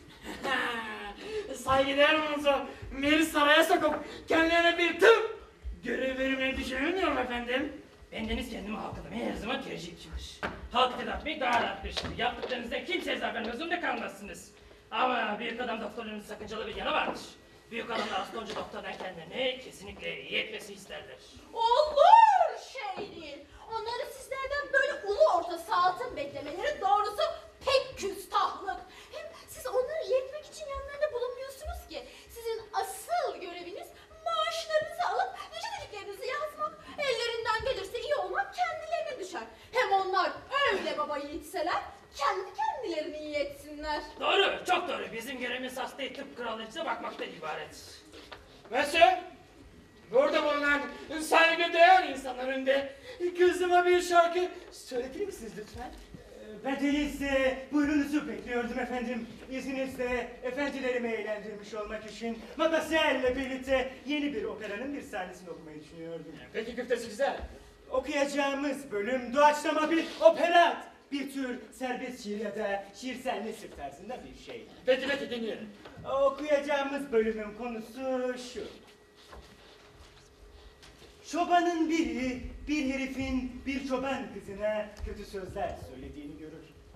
B: Saygıdeğer olsa beni saraya sokup kendilerine bir tıp görev vermeyi düşünmüyorum efendim. Bendeniz kendimi halklamaya her zaman tercihçidir. Halkı tedavi daha rahat bir şey. Yaptıklarınızda kimseye zarar vermez zorunda kalmazsınız. Ama büyük adam doktorlarının sakıncalı bir yanı vardır. Büyük adam da hasta olunca doktordan kendilerine kesinlikle iyi etmesi isterler.
C: Olur şey değil. Onları sizlerden böyle ulu orta saltın beklemeleri doğrusu pek küstahlık. Hem siz onları yetmek için yanlarında bulunmuyorsunuz ki. Sizin asıl göreviniz maaşlarınızı alıp vücudiklerinizi yazmak. Ellerinden gelirse iyi olmak kendilerine düşer. Hem onlar öyle baba yiğitseler kendi kendilerini iyi etsinler.
B: Doğru, çok doğru. Bizim görevimiz hastayı tıp kraliçesine bakmaktan ibaret. Mesela burada bulunan saygıdeğer insanlar önünde kızıma bir şarkı söyletir misiniz lütfen?
H: Ben de size buyurunuzu bekliyordum efendim. İzninizle efendilerimi eğlendirmiş olmak için Mademoiselle'le birlikte yeni bir operanın bir sahnesini okumayı düşünüyordum.
B: Peki küftesi güzel.
H: Okuyacağımız bölüm doğaçlama bir operat. Bir tür serbest şiir ya da şiirsel nesir tarzında bir şey.
B: Peki dinleyelim.
H: Okuyacağımız bölümün konusu şu. Çobanın biri bir herifin bir çoban kızına kötü sözler söylediğini görür.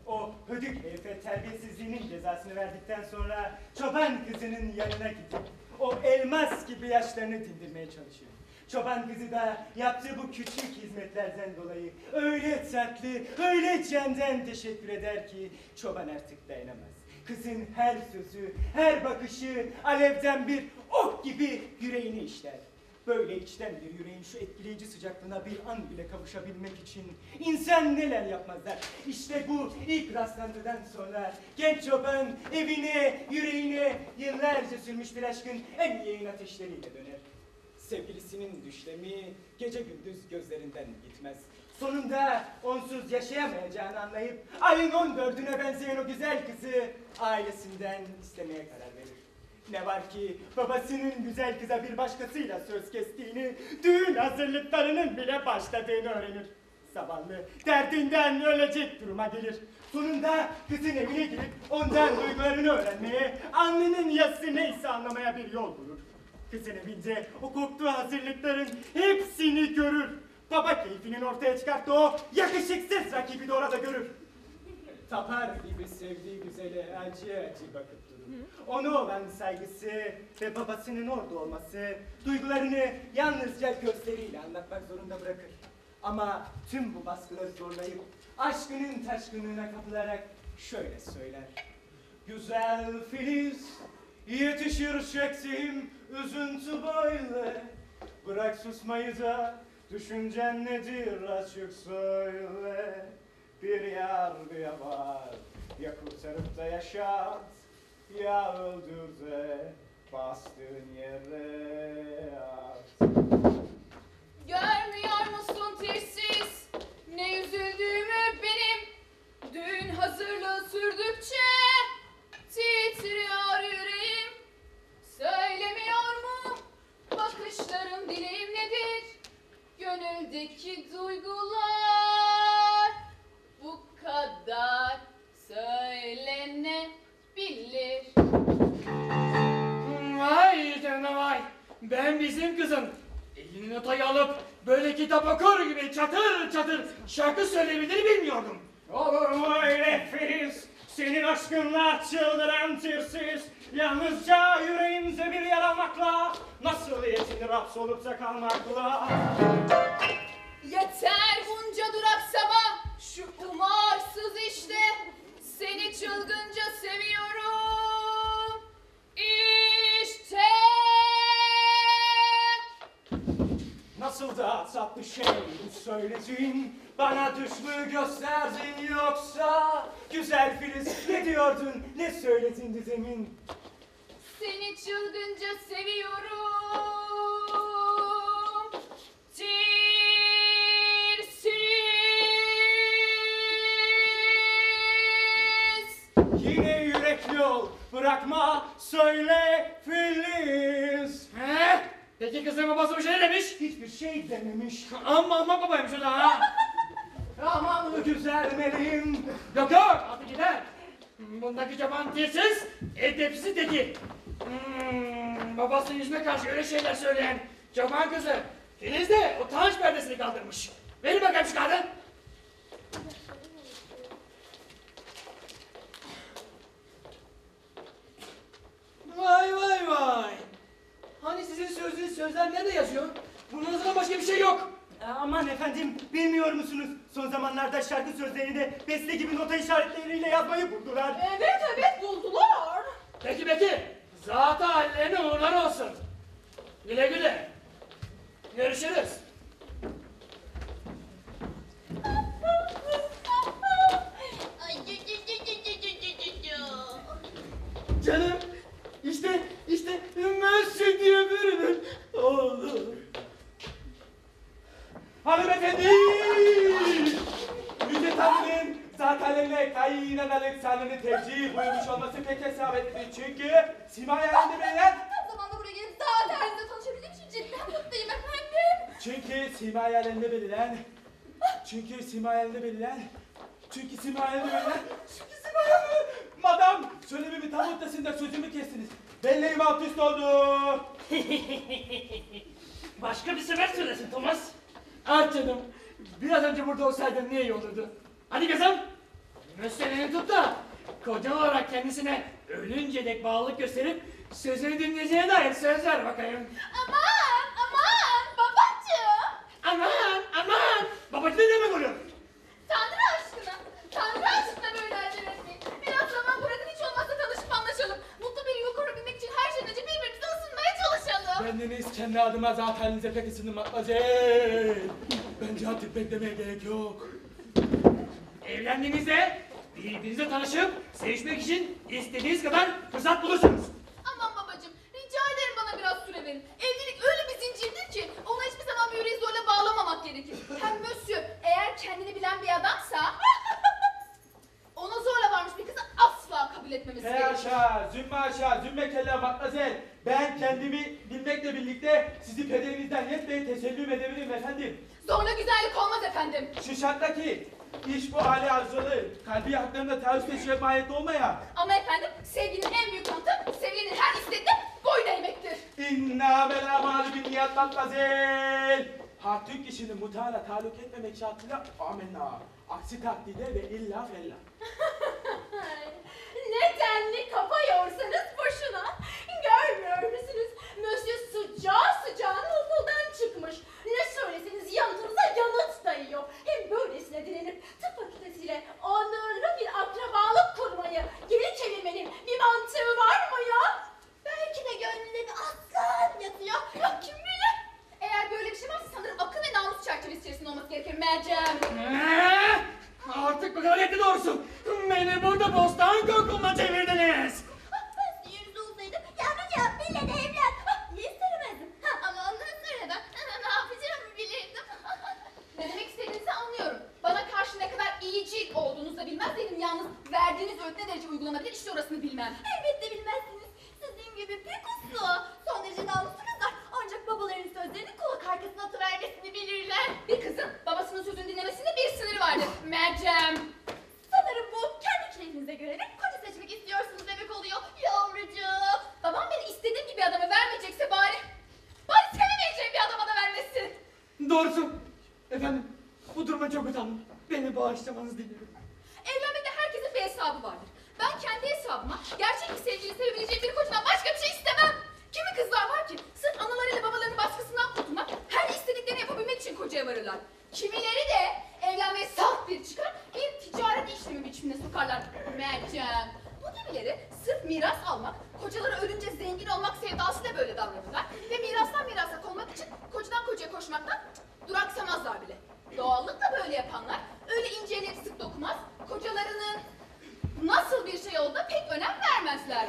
H: O hödük herife terbiyesizliğinin cezasını verdikten sonra çoban kızının yanına gidip o elmas gibi yaşlarını dindirmeye çalışıyor. Çoban kızı da yaptığı bu küçük hizmetlerden dolayı öyle tatlı, öyle candan teşekkür eder ki çoban artık dayanamaz. Kızın her sözü, her bakışı alevden bir ok gibi yüreğini işler. Böyle içten bir yüreğin şu etkileyici sıcaklığına bir an bile kavuşabilmek için insan neler yapmazlar. İşte bu ilk rastlantıdan sonra genç çoban evine, yüreğine yıllarca sürmüş bir aşkın en yeğen ateşleriyle döner. Sevgilisinin düşlemi gece gündüz gözlerinden gitmez. Sonunda onsuz yaşayamayacağını anlayıp ayın 14'üne benzeyen o güzel kızı ailesinden istemeye karar verir. Ne var ki babasının güzel kıza bir başkasıyla söz kestiğini, düğün hazırlıklarının bile başladığını öğrenir. Zavallı derdinden ölecek duruma gelir. Sonunda kızın evine girip ondan duygularını öğrenmeye, alnının yazısı neyse anlamaya bir yol bulur. Kızın evinde o korktuğu hazırlıkların hepsini görür. Baba keyfinin ortaya çıkarttığı o yakışıksız rakibi de orada görür. Tapar gibi sevdiği güzele acı acı bakıp durur. Ona olan saygısı ve babasının orada olması duygularını yalnızca gözleriyle anlatmak zorunda bırakır. Ama tüm bu baskıları zorlayıp aşkının taşkınlığına kapılarak şöyle söyler. Güzel Filiz, yetişir çektiğim üzüntü böyle. Bırak susmayı da düşüncen nedir açık söyle. Bir yargıya var, ya kurtarıp da yaşat, ya öldür de bastığın yere at.
D: Görmüyor musun tirsiz ne üzüldüğümü benim? Düğün hazırlığı sürdükçe titriyor yüreğim. Söylemiyor mu bakışlarım dileğim nedir? Gönüldeki duygular bu kadar söylenebilir.
B: Vay canına vay. Ben bizim kızın elini notayı alıp böyle kitap okur gibi çatır çatır şarkı söyleyebildiğini bilmiyordum.
H: Olur mu öyle Filiz? Senin aşkınla çıldıran tirsiz, yalnızca yüreğimize bir yer almakla nasıl yetinir hapsolup da kalmakla?
D: Yeter bunca duraksama, şu umarsız işte, seni çılgınca seviyorum. İşte.
H: Nasıl da tatlı şey bu söylediğin, bana düş mü gösterdin yoksa? Güzel Filiz ne diyordun, ne söyledin dedemin?
D: Seni çılgınca seviyorum.
H: Yine yürekli ol, bırakma, söyle Filiz.
B: He? Peki kızın babası bir şey demiş?
H: Hiçbir şey dememiş.
B: Amma babaymış o da ha.
H: Aman güzel meleğim.
B: Yok yok hadi gider. Bundaki çoban dilsiz, edepsiz dedi. Babasının yüzüne karşı öyle şeyler söyleyen çoban kızı Filiz de utanç perdesini kaldırmış. Verin bakayım şu kağıdı. Vay vay vay. Hani sizin söylediğiniz sözler nerede yazıyor? Bunun yazılan başka bir şey yok.
H: Aman efendim, bilmiyor musunuz? Son zamanlarda şarkı sözlerini beste gibi nota işaretleriyle yazmayı buldular.
C: Evet buldular.
B: Peki. Zat-ı hallerine uğurlar olsun. Güle güle. Görüşürüz. Canım, işte Mösyö diye birinin oğlu.
G: Hanımefendi! Yüce Tanrı'nın zatenlerine kayınanalık sanını tercih buyurmuş olması pek hesabetli. Çünkü Simay halinde bilinen...
D: Tam zamanda buraya gelip daha derinle tanışabildiğim için cidden mutluyum efendim.
G: Çünkü Simay halinde bilinen... Madam, söylememin tam ortasında sözümü kestiniz. Belleğim alt üst oldu.
B: Başka bir sefer söylesin Thomas. Ah canım, biraz önce burada olsaydın ne iyi olurdu. Hadi kızım, Mösyö'nü tut da koca olarak kendisine ölünce dek bağlılık gösterip sözünü dinleyeceğine dair söz ver bakayım.
D: Aman babacığım.
B: Aman! Babacı ne demek oluyor?
D: Tanrı aşkına böyle acele etmeyin. Biraz zaman bırakın, hiç olmazsa tanışıp anlaşalım. Mutlu bir yuva kurabilmek için her şeyden önce birbirimize ısınmaya çalışalım.
G: Bendeniz kendi adıma zaten pek ısındım matmazel. Bence artık beklemeye gerek yok.
B: Evlendiğinizde birbirinizle tanışıp sevişmek için istediğiniz kadar fırsat bulursunuz.
D: Aman babacığım, rica ederim bana biraz süre verin. Evlilik öyle bir zincirdir ki ona hiçbir zaman bir yüreği zorla bağlamamak gerekir. Hem Mösyö eğer kendini bilen bir adamsa ona zorla varmış bir kızı asla kabul etmemesi
G: Hey
D: gerekir.
G: aşağı, zümme kella matmazel. Ben kendimi bilmekle birlikte sizi pederinizden yetmeyi tesellüm edebilirim efendim.
D: Zorla güzellik olmaz efendim.
G: Şu şarttaki iş bu hali arzulı. Kalbi haklarında taahhüt teşrif mahiyetli olmaya.
D: Ama efendim sevginin en büyük kanıtı sevginin her istediğinde boyun eğmektir.
G: İnna vel amalu bin niyat matmazel. Hatun kişinin mutala taluk etmemek şartıyla amenna. Aksi takdirde ve illa fella.
D: Ne denli kafa yorsanız boşuna. Görmüyor musunuz? Mösyö sıcağına okuldan çıkmış. Ne söyleseniz yanıtınıza yanıt dayıyor. Hem böylesine direnip tıp fakültesiyle onurlu bir akrabalık kurmayı geri çevirmenin bir mantığı var mı ya? Belki de gönlünde bir aslan yatıyor. Ya kim bilir? Eğer böyle bir şey varsa sanırım akıl ve namus çerçevesi içerisinde olması gerekir Mercem.
B: Artık bu kadar yetti doğrusu. Beni burada bostan kokuluna çevirdiniz.
D: Yüzü olsaydı yavrucağım benimle de evlen. Niye istemezdim? Ama ondan sonra da ne yapacağımı bilirdim. Ne demek istediğinizi anlıyorum. Bana karşı ne kadar iyicil olduğunuzu da bilmezdim. Yalnız verdiğiniz öğüt ne derece uygulanabilir işte orasını bilmem. Elbette bilmezsiniz. Sizin gibi pek uslu. Son derece namuslu kızlar. Ancak babalarının sözlerini kulak arkasına atıvermesini bilirler. Bir kızın babasının sözünü dinlemesinde bir sınırı vardır. Mercem. Sanırım bu kendi keyfinize göre de koca seçmek istiyorsunuz demek oluyor yavrucuğum. Babam beni istediğim gibi adama vermeyecekse bari sevemeyeceğim bir adama da vermesin.
B: Doğrusu. Efendim bu duruma çok utandım. Beni bağışlamanızı diliyorum.
D: Evlenmede herkesin bir hesabı vardır. Ben kendi hesabıma gerçek bir sevgili sevebileceğim bir kocadan başka bir şey istemem. Kimi kızlar var ki sırf analarıyla babalarının baskısından kurtulmak, her istediklerini yapabilmek için kocaya varırlar. Kimileri de evlenmeye salt bir çıkar, bir ticaret işlemi biçimine sokarlar. Mercem. Bu gibileri sırf miras almak, kocaları ölünce zengin olmak sevdasıyla böyle davranırlar. Ve mirastan mirasa konmak için kocadan kocaya koşmaktan duraksamazlar bile. Doğallıkla böyle yapanlar öyle ince elleri sık dokunmaz, kocalarının nasıl bir şey olduğuna pek önem vermezler.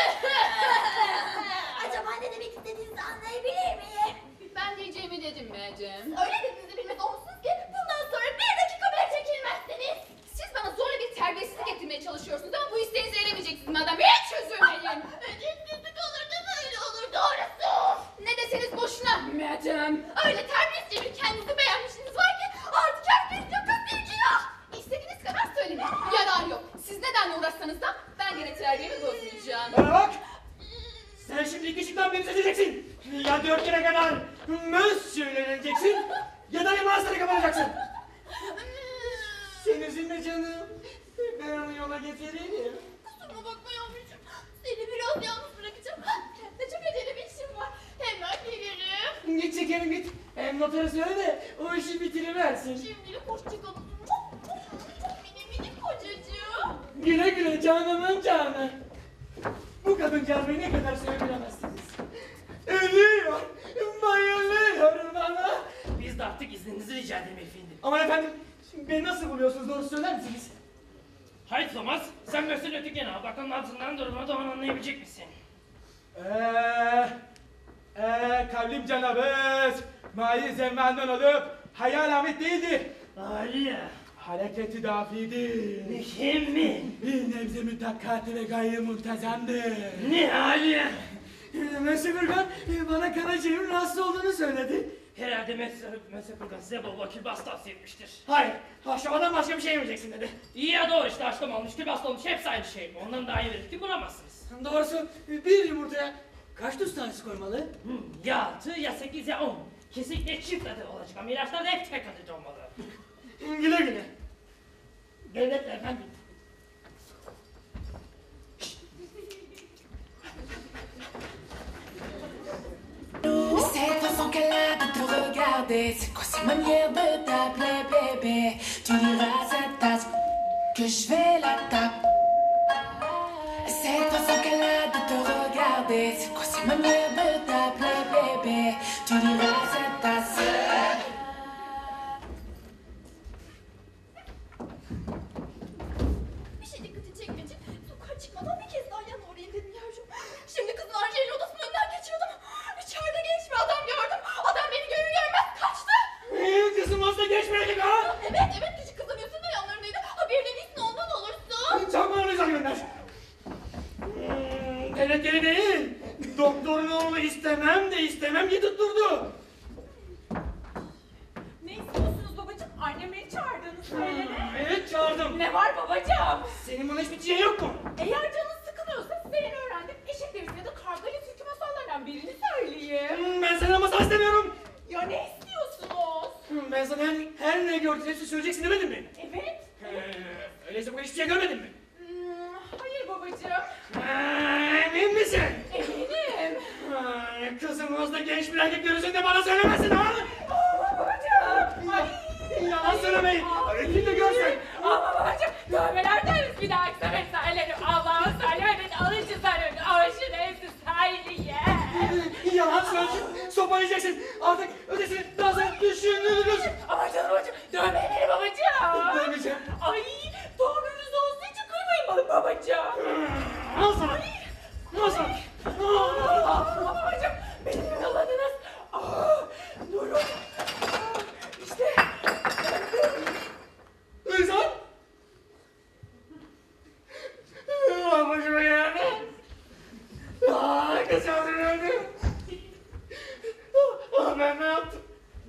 C: Acaba ne demek istediğinizi anlayabilir miyim?
D: Ben diyeceğimi dedim Mercem.
C: Öyle dediğinizi bilmez olmuşsunuz ki bundan sonra bir dakika bile çekilmezsiniz.
D: Siz bana zorla bir terbiyesizlik ettirmeye çalışıyorsunuz ama bu isteğinize eremeyeceksiniz madem. Hiç üzülmeyin.
C: Ödülsüzlük olur da böyle olur doğrusu.
D: Ne deseniz boşuna Mercem. Öyle terbiyesizce bir kendinizi beğenmişsiniz var ki artık herkes yakın bilgiyor. İstediğiniz kadar söyleyin. Yarar yok. Siz nedenle uğraşsanız da ben gene terbiyemi bozmayacağım.
B: Bana bak. Sen şimdi iki şıktan birini seçeceksin. Ya 4 kere kadar Mösyö'yle evleneceksin ya da limansları kapanacaksın. Sen üzülme canım. Ben onu yola getireyim.
D: Kusuruma bakma yavrucuğum. Seni biraz yalnız bırakacağım. Kendine çok acele bir işim var. Hemen gelirim.
B: Git şekerim git. Hem notere söyle de o işi bitiriversin.
D: Şimdilik hoşçakalın. Minik kocacığım.
B: Güle güle canımın canı. Bu kadıncağız beni ne kadar sevebilemezsiniz. Ölüyor, bayılıyor bana. Biz de artık izninizi rica edelim efendim. Aman efendim, beni nasıl buluyorsunuz doğru söyler misiniz?
I: Haydi Thomas, sen Mösyö'nün öteki yana bakalım altından duruma da onu anlayabilecek misin?
G: Kavlim canabız. Mayi zamandan olup hayal ahmet değildir.
I: Aliye,
G: Hareketi dafidir.
I: mükemmel.
G: Bir nebze mütakkatı ve gayri muntazamdır.
I: Ne Aliye?
B: Mösyö Gürgen bana Karaca'nın rahatsız olduğunu söyledi.
I: Herhalde Mösyö Kurgan size bol vakil bas tavsiye etmiştir.
B: Hayır, haşlamadan başka bir şey yemeyeceksin dedi.
I: İyi ya doğru işte haşlama olmuş, külbasta olmuş hepsi aynı şey. Ondan daha iyi verir ki bulamazsınız.
B: Doğrusu bir yumurtaya kaç tuz tanesi koymalı?
I: Ya 6 ya 8 ya 10. Kesinlikle çift adet olacak ama ilaçlar da hep tek adet olmalı.
B: Güle güle.
I: Evet efendim.
J: regarder. C'est quoi cette manière de t'appeler bébé? Tu diras à cette tasse que je vais la taper. Cette façon qu'elle a de te regarder. C'est quoi cette manière de t'appeler bébé? Tu diras à cette tasse.
C: Bir şey dikkati çekmeyecek. Sokağa çıkmadan bir kez daha yan orayım dedim yavrum. Şimdi kızın Angel'in odasının önünden geçiyordum. İçeride genç bir adam gördüm. Adam beni görür görmez kaçtı.
B: Kızım hasta geçmeyecek ha.
C: Evet küçük kızım Yusuf da yanlarındaydı. Haberin iyisi ondan olursun.
B: Çakmağınıza gönder. Tehlikeli değil. Doktorun oğlu istemem diye tutturdu.
C: Ne istiyorsunuz babacığım? Annem beni çağırdığını söyledi.
B: Evet çağırdım.
C: Ne var babacığım?
B: Senin bana hiçbir şey yok mu?
C: Eğer canın sıkılıyorsa size yeni öğrendim. Eşek derisi ya da karga ile türkü masallarından birini söyleyeyim.
B: Ben sana masal istemiyorum.
C: Ya ne istiyorsunuz?
B: Ben sana her ne gördüğün hepsini söyleyeceksin demedim mi?
C: Evet.
B: Öyleyse bugün hiçbir şey görmedin mi?
C: Hayır babacığım.
B: Emin misin?
C: Eminim.
B: Kızımızda genç bir erkek görürsün de bana söylemezsin ha?
C: Babacığım. Ay.
B: Yalan söylemeyin. Kim de görsün.
C: Ama babacığım dövmelerden bir dahaki sefer söylerim. Allah'ım söylemedin. Alışı söylerim. Alışı neyse söyle.
B: Yalan söyleyeceksin. Sopalayacağksın. Artık ötesini daha sonra düşünürüz.
C: Ama canım babacığım dövmeleri babacığım.
B: Dövmeyeceğim.
C: Ay doğrunuz olsun için kırmayın bana babacığım.
B: Al sana. Al sana.
C: Ama babacığım beni yaraladınız. Durun. İşte.
B: İnsan. Başıma geldi. Kızım öldü. Ben ne yaptım?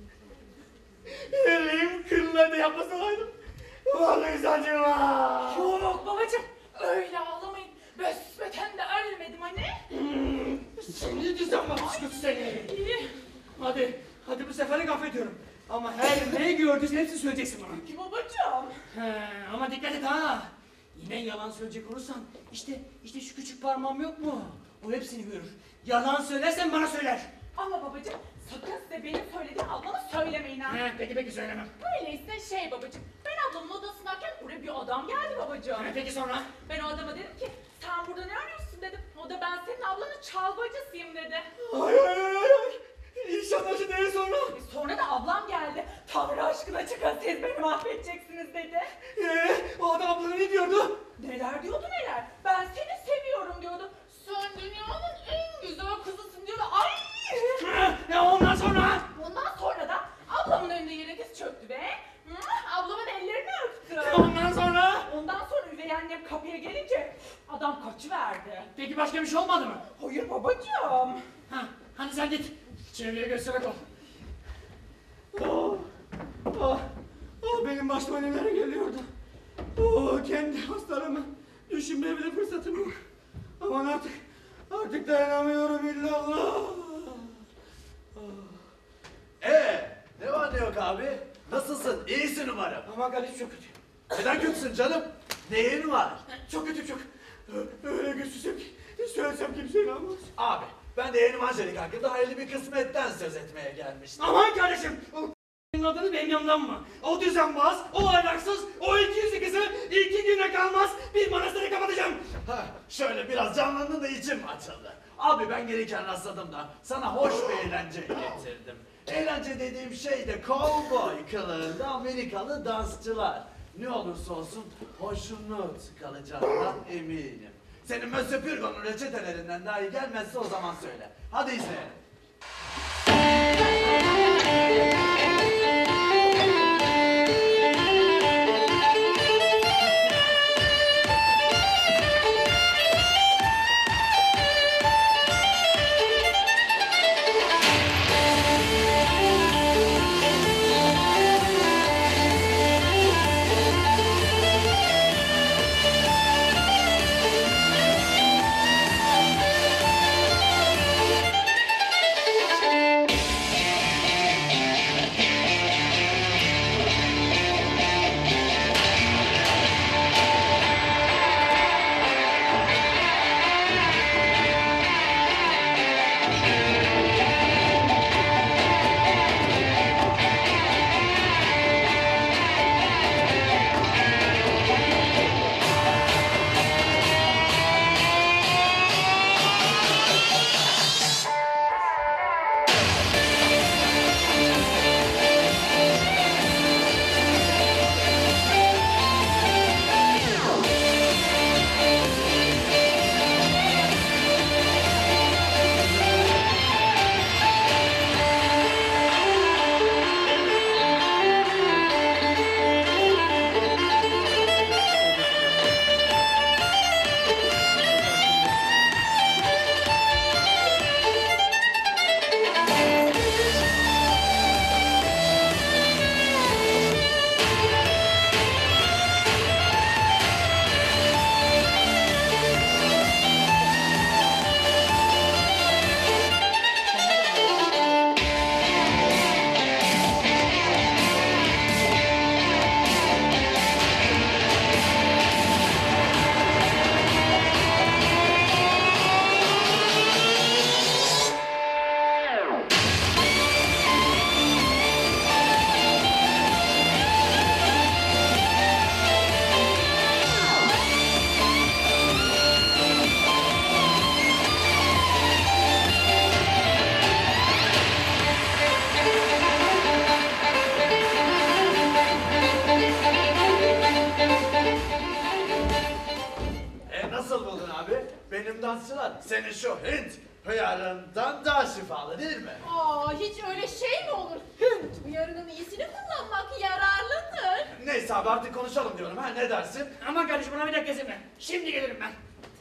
B: Elim kırıldı yapmasaydım. Vallahi saçma.
C: Yok babacığım öyle ağlamayın. Besbeten de ölmedim anne.
B: Şimdi düzen bak kışkırtı seni.
C: İyi.
B: Hadi bu seferlik affediyorum. Ama her neyi gördüysen hepsini söyleyeceksin bana.
C: Peki babacığım.
B: Ama dikkat et ha. Yine yalan söyleyecek olursan işte şu küçük parmağım yok mu? O hepsini görür. Yalan söylersen bana söyler.
C: Ama babacığım sakın size benim söylediğim ablama söylemeyin ha.
B: Peki söylemem.
C: Öyleyse babacığım ben ablamın odasındayken buraya bir adam geldi babacığım.
B: Peki sonra?
C: Ben o adama dedim ki sen burada ne arıyorsun dedim. O da ben senin ablanın çalbacısıyım dedi.
B: Ay. İnşallah şu değil sonra.
C: Sonra da ablam geldi. Tanrı aşkına çıkın siz beni mahvedeceksiniz dedi.
B: O adam ablana ne diyordu?
C: Neler diyordu neler. Ben seni seviyorum diyordu. Sen dünyanın en güzel kızısın diyordu. Ay!
B: Ondan sonra?
C: Ondan sonra da ablamın önünde yere diz çöktü ve ablamın ellerini öptü.
B: Ondan sonra?
C: Ondan sonra üvey annem kapıya gelince adam kaçıverdi.
B: Peki başka bir şey olmadı mı?
C: Hayır babacığım.
B: Hadi sen git. Çevreye göstererek ol. Benim başıma neler geliyordu. Kendi hastalarımı düşünmeye bile fırsatım yok. Aman artık dayanamıyorum illallah.
K: Ne var ne yok abi? Nasılsın? İyisin umarım.
B: Aman kardeşim çok kötü.
K: Neden kötüsün canım? Neyin var?
B: Çok kötü çok. Öyle güçsüzüm ki söylesem kimse inanmaz.
K: Abi ben de yeğenim Angelik hakkında hayırlı bir kısmetten söz etmeye gelmiştim.
B: Aman kardeşim. O adını benim yanımdan mı? O düzenbaz, o ahlaksız, o 200 kızı 2 güne kalmaz bir manastırı kapatacağım.
K: Şöyle biraz canlandın da içim açıldı. Abi ben gelirken rastladım da sana hoş bir eğlence getirdim. Eğlence dediğim şey de kovboy kılığında Amerikalı dansçılar. Ne olursa olsun hoşnut kalacağından eminim. Senin Monsieur Purgo'nun reçetelerinden dahi gelmezse o zaman söyle. Hadi izleyelim. senin şu Hint hıyarından daha şifalı değil mi?
C: Aa, hiç öyle şey mi olur? Hünt uyarının iyisini kullanmak yararlıdır.
K: Neyse abi artık konuşalım diyorum ha, ne dersin?
I: Aman kardeşim buna bir dakika izin ver. Şimdi gelirim ben.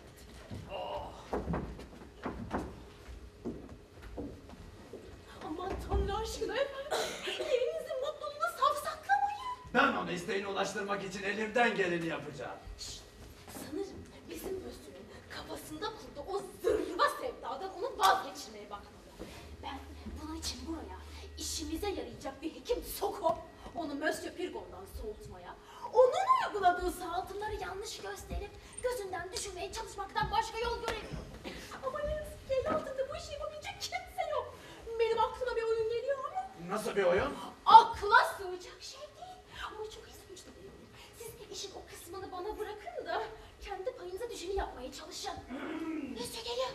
C: Aman Tanrı aşkına efendim. Evinizin mutluluğunu safsaklamayın.
K: Ben onu isteğine ulaştırmak için elimden geleni yapacağım.
C: Sanırım bizim Mösyö'nün kafasında kurduğu o zırva sevdadan onu vazgeçirmeye bakmalı. Ben bunun için buraya işimize yarayacak bir hekim sokup onu Mösyö Pirgon'dan soğutmaya, onun uyguladığı sağaltımları yanlış gösterip gözünden düşürmeye çalışmaktan başka yol göremiyorum. Ama ne yazık ki el altında bu işi yapabilecek kimse yok. Benim aklıma bir oyun geliyor ama
K: Nasıl bir oyun?
C: akla sığacak şey değil. Ama çok iyi sonuçta verebilir. Siz işin o kısmını bana bırakın da kendi payınıza düşeni yapmaya çalışın. Neyse geliyor.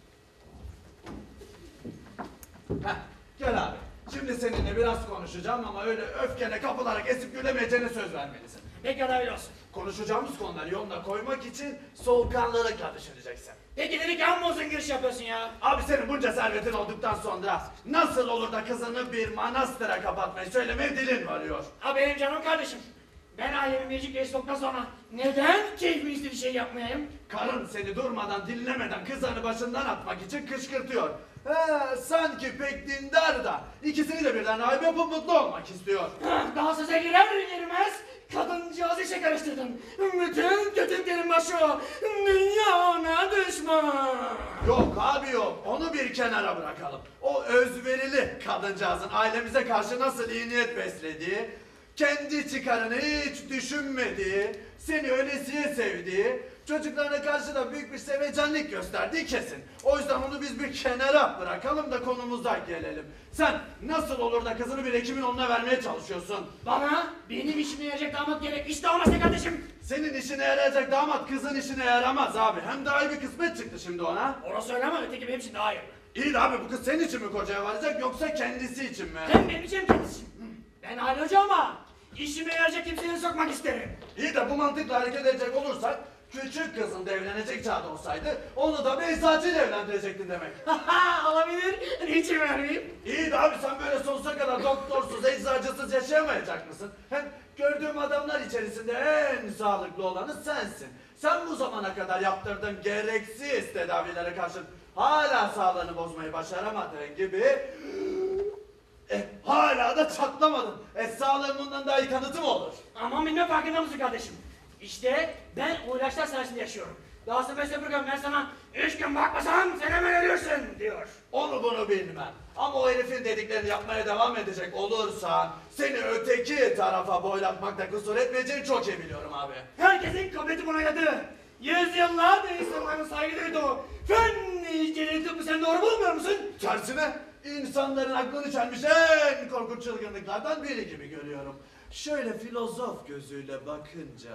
K: Heh, gel abi. Şimdi seninle biraz konuşacağım ama öyle öfkene kapılarak esip gülemeyeceğine söz vermelisin.
I: Peki öyle olsun.
K: Konuşacağımız konuları yoluna koymak için soğukkanlılıkla düşüneceksin.
I: Peki dedik amma uzun giriş yapıyorsun ya.
K: Abi senin bunca servetin olduktan sonra nasıl olur da kızını bir manastıra kapatmayı söylemeye dilin varıyor.
I: Ha benim canım kardeşim. Ben ailemin biricik yaşlıktan sonra neden keyfimin istediği şey yapmayayım?
K: Karın seni durmadan dinlemeden kızını başından atmak için kışkırtıyor. He, sanki pek dindar da ikisini de birden ayıp yapıp mutlu olmak istiyor.
I: Daha söze girer girmez kadıncağızı işe karıştırdın. Bütün kötülüklerin başı o. Dünya ona düşman.
K: Yok abi yok, onu bir kenara bırakalım. O özverili kadıncağızın ailemize karşı nasıl iyi niyet beslediği, kendi çıkarını hiç düşünmediği, seni öylesiye sevdiği, çocuklarına karşı da büyük bir sevecenlik gösterdiği kesin. O yüzden onu biz bir kenara bırakalım da konumuza gelelim. Sen nasıl olur da kızını bir hekimin oğluna vermeye çalışıyorsun?
I: Bana benim işime yarayacak damat gerek. İşte olmazsa kardeşim.
K: Senin işine yarayacak damat kızın işine yaramaz abi. Hem daha iyi bir kısmet çıktı şimdi ona.
I: Orası öyle ama öteki benim için daha iyi.
K: İyi de abi bu kız senin için mi kocaya varacak yoksa kendisi için mi?
I: Hem benim için hem kendisi için. Ben aile hoca ama işime yarayacak kimseyi sokmak isterim.
K: İyi de bu mantıkla hareket edecek olursak küçük kızın da evlenecek çağda olsaydı onu da bir eczacıyla evlendirecektin demek.
I: Olabilir. Niçin vermeyeyim?
K: İyi de abi sen böyle sonsuza kadar doktorsuz, eczacısız yaşayamayacak mısın? Hem gördüğüm adamlar içerisinde en sağlıklı olanı sensin. Sen bu zamana kadar yaptırdığın gereksiz tedavilere karşın hala sağlığını bozmayı başaramadığın gibi hala da çatlamadın. Sağlığın bundan daha iyi kanıtı mı olur?
I: Aman bilmem farkında mısın kardeşim? İşte ben o ilaçlar sayesinde yaşıyorum. Daha sefer sefer ben sana 3 gün bakmasam sen hemen ölürsün diyor.
K: Onu bunu bilmem. Ama o herifin dediklerini yapmaya devam edecek olursan seni öteki tarafa boylatmakta kusur etmeyeceğini çok iyi biliyorum abi.
I: Herkesin kabuleti buna yadı. Yüzyıllardır insanların saygı duyduğu fen ilkeleri tıbbı sen doğru bulmuyor musun?
K: Tersine insanların aklını çelmiş en korkunç çılgınlıklardan biri gibi görüyorum. Şöyle filozof gözüyle bakınca...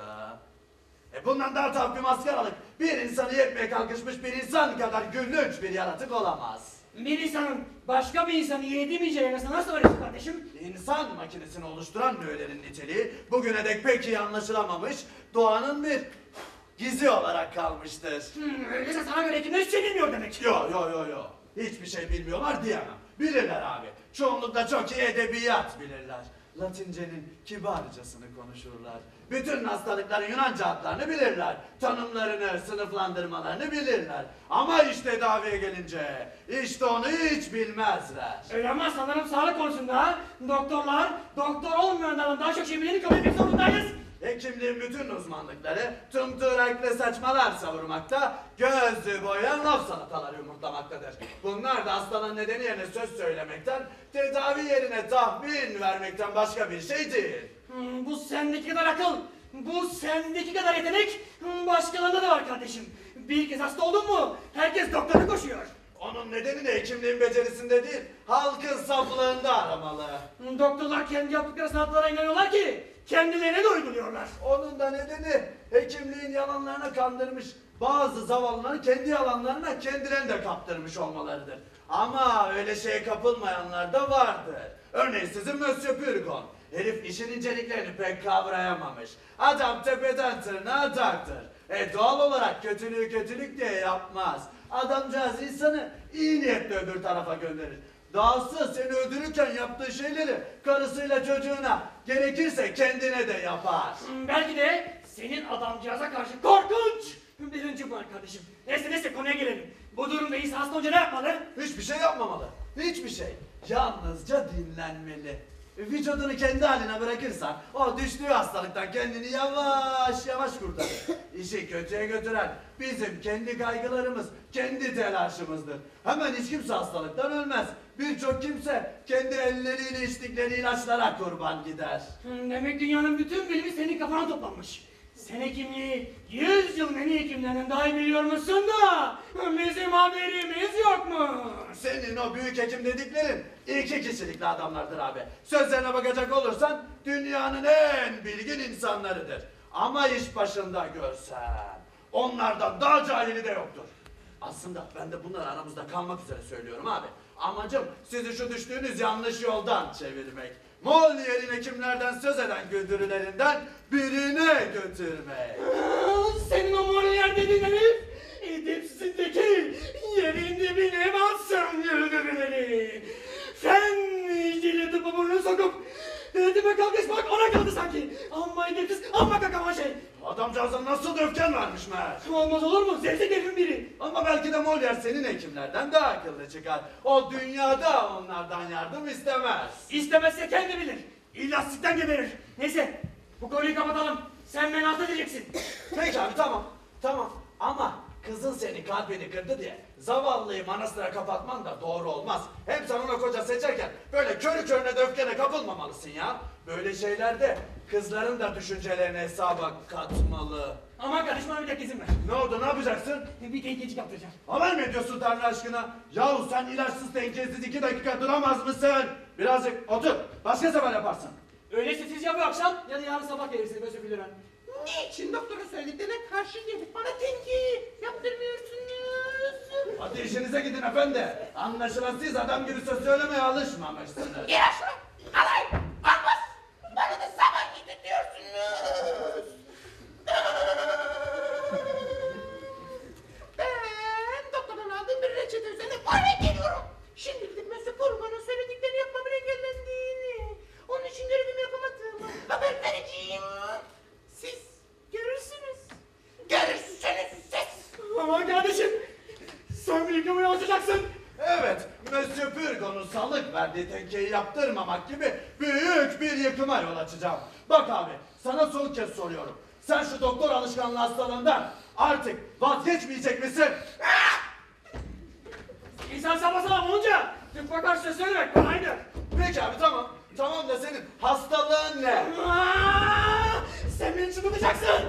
K: bundan daha tuhaf bir maskaralık. Bir insanı yetmeye kalkışmış bir insan kadar gülünç bir yaratık olamaz.
I: Bir insanın başka bir insanı yedemeyeceği arasında nasıl varıyorsun kardeşim?
K: İnsan makinesini oluşturan nölerin niteliği bugüne dek pek iyi anlaşılamamış, doğanın bir gizli olarak kalmıştır.
I: Öyleyse sana göre kimler hiç şey bilmiyor demek.
K: Yo. Hiçbir şey bilmiyorlar diyemem. Bilirler abi. Çoğunlukla çok iyi edebiyat bilirler. Latincenin kibarcasını konuşurlar. Bütün hastalıkların Yunanca adlarını bilirler. Tanımlarını, sınıflandırmalarını bilirler. Ama iş tedaviye gelince, işte onu hiç bilmezler.
I: Öyle ama sanırım sağlık konusunda doktorlar, doktor olmayanlardan daha çok şey bileni kabul etmek zorundayız.
K: Hekimliğin bütün uzmanlıkları tımtıraklı saçmalar savurmakta, gözü boyayan laf salataları yumurtlamaktadır. Bunlar da hastalığın nedeni yerine söz söylemekten, tedavi yerine tahmin vermekten başka bir şey değil.
I: Bu sendeki kadar akıl, bu sendeki kadar yetenek başkalarında da var kardeşim. Bir kez hasta oldun mu herkes doktora koşuyor.
K: Onun nedeni de hekimliğin becerisinde değil, halkın saflığında aramalı.
I: Doktorlar kendi yaptıkları sanatlara inanıyorlar ki kendilerine de uyguluyorlar.
K: Onun da nedeni hekimliğin yalanlarına kandırmış bazı zavallıların kendi yalanlarına kendilerini de kaptırmış olmalarıdır. Ama öyle şeye kapılmayanlar da vardır. Örneğin sizin Monsieur Purgon. Herif işin inceliklerini pek kavrayamamış. Adam tepeden tırnağa taktır. Doğal olarak kötülüğü kötülük diye yapmaz. Adamcağız insanı iyi niyetle öbür tarafa gönderir. Dahası seni öldürürken yaptığı şeyleri karısıyla çocuğuna, gerekirse kendine de yapar.
I: Belki de senin adamcağıza karşı korkunç bir hıncım var kardeşim. Neyse konuya gelelim. Bu durumda İsa hasta hoca ne yapmalı?
K: Hiçbir şey yapmamalı. Hiçbir şey. Yalnızca dinlenmeli. Vücudunu kendi haline bırakırsan o düştüğü hastalıktan kendini yavaş yavaş kurtarır. İşi kötüye götüren bizim kendi kaygılarımız, kendi telaşımızdır. Hemen hiç kimse hastalıktan ölmez. Birçok kimse kendi elleriyle içtikleri ilaçlara kurban gider.
I: Demek dünyanın bütün bilimi senin kafana toplanmış. Sen hekimliği 100 yıl en iyi hekimlerden daha iyi biliyormuşsun da bizim haberimiz yok mu?
K: Senin o büyük hekim dediklerin 2 kişilikli adamlardır abi. Sözlerine bakacak olursan dünyanın en bilgin insanlarıdır. Ama iş başında görsen onlardan daha cahili de yoktur. Aslında ben de bunları aramızda kalmak üzere söylüyorum abi. Amacım sizi şu düştüğünüz yanlış yoldan çevirmek. Molière'in hekimlerden söz eden güldürülerinden birine götürmek.
I: Senin o Molière dediğin herif edepsizindeki yerin dibine bassın güldürüleri. Sen dili tıpı burnunu sokup dibe kalkışmak ona kaldı sanki. Amma edepsiz, amma kakama şey.
K: Adamcağızın nasıl da öfken varmış meğer.
I: Olmaz olur mu? Zevzek herifin biri.
K: Ama belki de Molière senin hekimlerden daha akıllı çıkar. O dünyada onlardan yardım istemez.
I: İstemezse kendi bilir. İlla sitten geberir. Neyse bu konuyu kapatalım. Sen beni hasta edeceksin.
K: Peki abi tamam ama kızın senin kalbini kırdı diye zavallıyı manastıra kapatman da doğru olmaz. Hem sen ona koca seçerken böyle körü körüne de öfkene kapılmamalısın ya. Böyle şeylerde kızların da düşüncelerini hesaba katmalı.
I: Aman kardeşim bana bir dakika izin ver.
K: Ne oldu, ne yapacaksın?
I: Bir tenkecik yaptıracağım.
K: Haber mi ediyorsun Tanrı aşkına? Yahu sen ilaçsız tenkesiz 2 dakika duramaz mısın? Birazcık otur, başka sefer yaparsın.
I: Öyleyse siz ya bu akşam ya da yarın sabah gelirsiniz Özür dilerim.
G: Niçin doktorun söylediklerine karşı gelip bana tenki yaptırmıyorsunuz?
K: Hadi işinize gidin efendi. Anlaşılan siz adam gibi söz söylemeye alışmamışsınız.
G: Gel şunu, alayım, olmaz. Bana da sabah gidin diyorsunuz. Ben doktordan aldığım bir reçete üzerine oraya geliyorum. Şimdi gidip Mesut Kurban'ın söylediklerini yapmamın engellendiğini, onun için görevimi yapamadığımı haber vereceğim. Siz görürsünüz. Görürsünüz siz.
I: Aman kardeşim sen bir yıkamayı açacaksın.
K: Evet, Monsieur Purgo'nun salık verdiği tenkeyi yaptırmamak gibi büyük bir yıkıma yol açacağım. Bak abi, sana son kez soruyorum. Sen şu doktor alışkanlığı hastalığından artık vazgeçmeyecek misin?
I: İnsan sabah olunca tıbba karşı söz söylemek kolaydır.
K: Peki abi tamam. Tamam da senin hastalığın ne?
I: Sen beni çıldırtacaksın.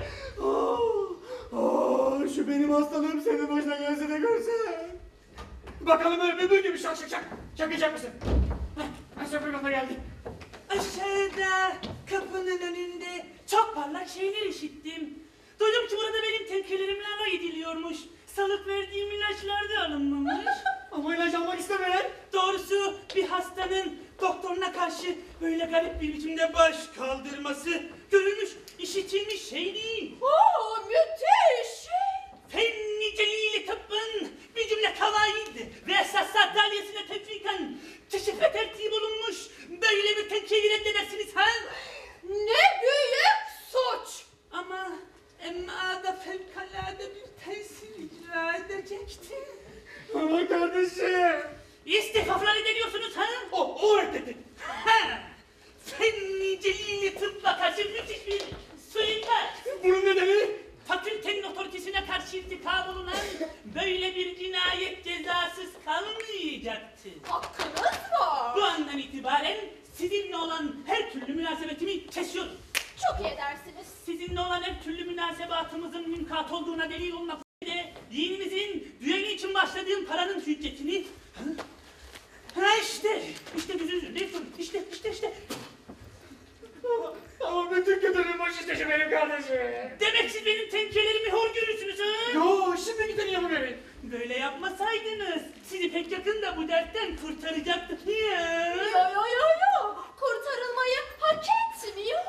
I: Şu benim hastalığım senin başına gelse de görsen. Bakalım öyle bülbül gibi şak. Çakacak mısın? Aşağı fırında geldi.
L: Aşağıda kapının önünde çok parlak şeyler işittim. Duydum ki burada benim tenkelerimle alay ediliyormuş. Salık verdiğim ilaçlar da alınmamış.
I: Ama ilaç almak istemeyen.
L: Doğrusu bir hastanın doktoruna karşı böyle garip bir biçimde baş kaldırması görülmüş, işitilmiş şey değil.
C: Oo, müthiş!
L: Fenni celili tıbbın bir cümle kavaid ve esasat dalyesine tefrikan keşif ve tertip olunmuş böyle bir tenkeyi reddedersiniz ha?
C: Ne büyük suç!
L: Ama da fevkalade bir tesir icra edecekti.
I: Ama kardeşim.
L: İstifaflar ediyorsunuz ha?
I: O reddetti.
L: Ha! Fenni celili tıbba karşı müthiş bir suikast.
I: Bunun nedeni?
L: Fakültenin otoritesine karşı irtikab olunan böyle bir cinayet cezasız kalmayacaktı.
C: Hakkınız var.
L: Bu andan itibaren sizinle olan her türlü münasebetimi kesiyorum.
C: Çok iyi edersiniz.
L: Sizinle olan her türlü münasebatımızın mümkün olduğuna delil olmak üzere dinimizin düğeni için başladığım paranın hüccetini... işte düzünüzde işte.
I: Ama bütün kötülüğüm baş işte benim kardeşim.
L: Demek siz benim tenkelerimi hor görürsünüz ha?
I: Yo şimdi gidin yapıverin.
L: Böyle yapmasaydınız sizi pek yakında bu dertten kurtaracaktım ya.
C: Yo. Kurtarılmayı hak etmiyor.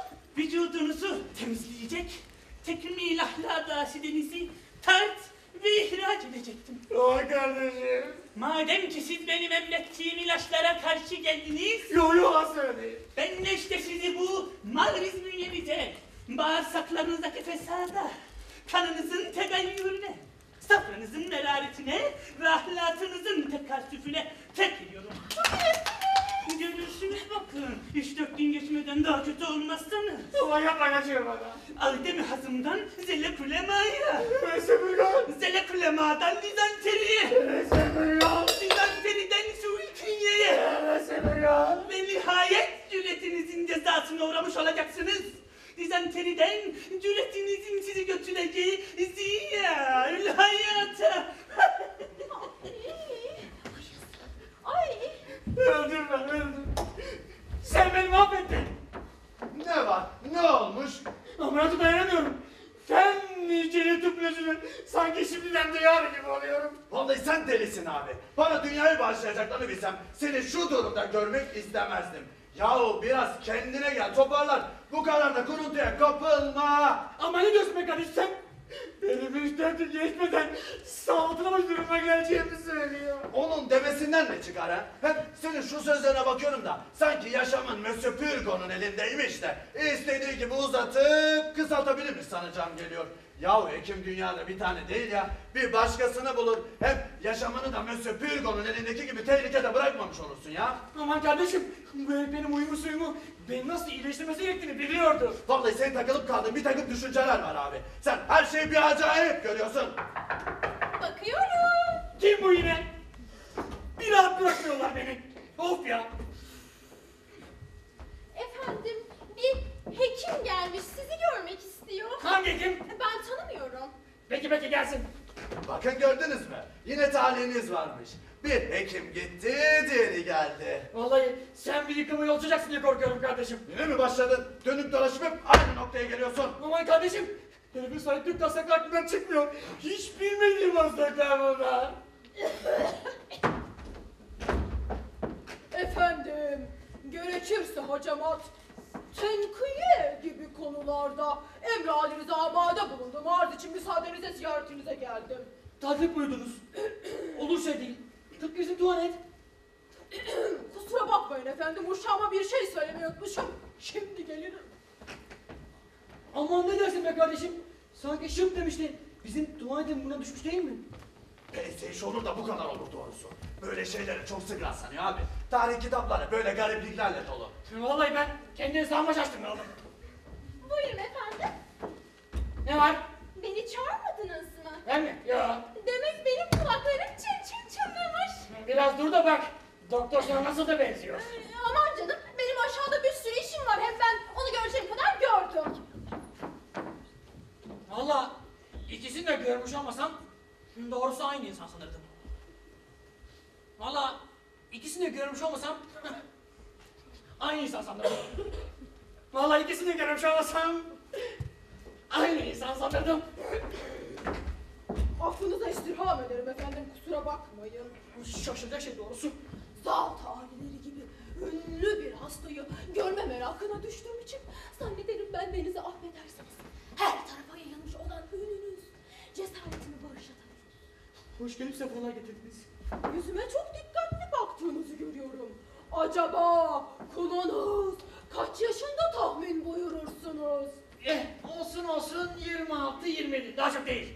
L: Vücudunuzu temizleyecek, tekmil ahlak asidenizi tart ve ihraç ilaç edecektim.
I: Vay kardeşim.
L: Madem ki siz benim emrettiğim ilaçlara karşı geldiniz,
I: Yo Hasan Bey.
L: ben de işte sizi bu malriz bünyenize, bağırsaklarınızdaki fesada, kanınızın tegayyürüne, safranızın meraretine ve ahlakınızın tekasüfüne terk ediyorum. Görürsünüz bakın, 3-4 gün geçmeden daha kötü olmazsanız.
I: Ulan yapma kaçıyor bana.
L: Aldemi hazımdan zelekulemaya,
I: Sebürgan.
L: zelekulemadan dizanteriye,
I: Sebürgan.
L: dizanteriden suilkinyeye
I: Sebürgan.
L: ve nihayet cüretinizin cezasına uğramış olacaksınız. Dizanteriden cüretinizin sizi götüreceği ziyâül hayata.
C: Ay.
I: Öldüm ben öldüm. Sen beni mahvettin.
K: Ne var? Ne olmuş?
I: Ameliyata dayanamıyorum. Fen niceli tıplacını sanki şimdiden duyar gibi oluyorum.
K: Vallahi sen delisin abi. Bana dünyayı bağışlayacaklarını bilsem seni şu durumda görmek istemezdim. Yahu biraz kendine gel, toparlan. Bu kadar da kuruntuya kapılma.
I: Ama ne diyorsun be kardeşim sen? Benim 3-4 gün geçmeden sağlıklı duruma geleceğimi söylüyor.
K: Onun demesinden ne çıkar ha? Hem senin şu sözlerine bakıyorum da sanki yaşamın Monsieur Purgo'nun elindeymiş de istediği gibi uzatıp kısaltabilirmiş sanacağım geliyor. Yahu hekim dünyada bir tane değil ya, bir başkasını bulur. Hem yaşamını da Monsieur Purgo'nun elindeki gibi tehlikede bırakmamış olursun ya.
I: Aman kardeşim, bu herif benim uyumu suyumu, beni nasıl iyileştirmesi gerektiğini biliyordu.
K: Vallahi senin takılıp kaldığın bir takım düşünceler var abi. Sen her şeyi bir acayip görüyorsun.
C: Bakıyorum.
I: Kim bu yine? Bir rahat bırakmıyorlar beni. Of ya.
C: Efendim, bir hekim gelmiş, sizi görmek istiyor.
I: Hangi hekim?
C: Ben tanımıyorum.
I: Peki gelsin.
K: Bakın gördünüz mü? Yine talihiniz varmış. Bir hekim gitti, diğeri geldi.
I: Vallahi sen bir yıkıma yol açacaksın diye korkuyorum kardeşim.
K: Yine mi başladın? Dönüp dolaşıp hep aynı noktaya geliyorsun.
I: Aman kardeşim, herifin saydığı taslak aklımdan çıkmıyor. Hiç bilmediğim hastalıklar bunlar.
C: Efendim, gerekirse hacamat, tenkiye gibi konularda emralinize amade bulundum. Arz için müsaadenize ziyaretinize geldim.
I: Taklif buyurdunuz. Olur şey değil. Tıpkı bizim tuvalet.
C: Kusura bakmayın efendim, uşağıma bir şey söylemeyi unutmuşum. Şimdi gelirim.
I: Aman ne dersin be kardeşim? Sanki şıp demiştin. Bizim tuvaletin buna düşmüş değil mi?
K: Neyse iş olur da bu kadar olur doğrusu. Böyle şeyleri çok sık rastlanıyor abi. Tarih kitapları böyle garipliklerle dolu.
I: Vallahi ben kendi hesabıma şaştım oğlum.
C: Buyurun efendim.
I: Ne var?
C: Beni çağırmadınız mı?
I: Ben mi? Ya.
C: Demek benim kulaklarım çın çın çınlamış.
I: Biraz dur da bak. Doktor sana nasıl da benziyor.
C: Aman canım, benim aşağıda bir sürü işim var. Hem ben onu göreceğim kadar gördüm.
I: Vallahi ikisini de görmüş olmasam doğrusu aynı insan sanırdım. Vallahi ikisini de görmüş olmasam aynı insan sanırdım. Vallahi ikisini de görmüş olmasam aynı insan sanırdım.
C: Affınıza istirham ederim efendim, kusura bakmayın.
I: Şaşıracak şey doğrusu.
C: Zat aileleri gibi ünlü bir hastayı görme merakına düştüğüm için zannederim bendenizi affedersiniz. Her tarafa yayılmış olan ününüz cesaretimi bağışlatabilir.
I: Hoş gelip sefalar getirdiniz.
C: Yüzüme çok dikkatli baktığınızı görüyorum. Acaba kulunuz kaç yaşında tahmin buyurursunuz?
I: Olsun 26-27 daha çok değil.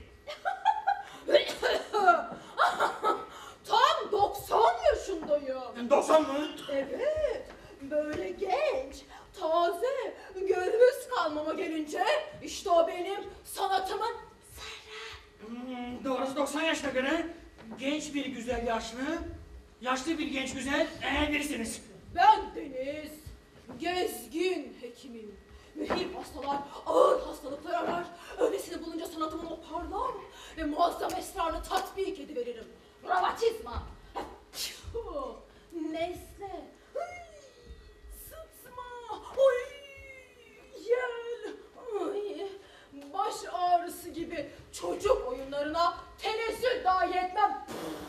C: Tam 90 yaşındayım.
I: 90 mı?
C: Evet, böyle genç, taze, gürbüz kalmama gelince işte o benim sanatımın sırrı.
I: Doğrusu 90 yaşına göre genç bir güzel yaşlı, yaşlı bir genç güzel birisiniz.
C: Ben Deniz, gezgin hekimim. Mühim hastalar, ağır hastalıklar arar. Öylesini bulunca sanatımın o parlak ve muazzam esrarını tatbik ediveririm. Romatizma, nezle, sıtma, yel, baş ağrısı gibi çocuk oyunlarına tenezzül dahi etmem.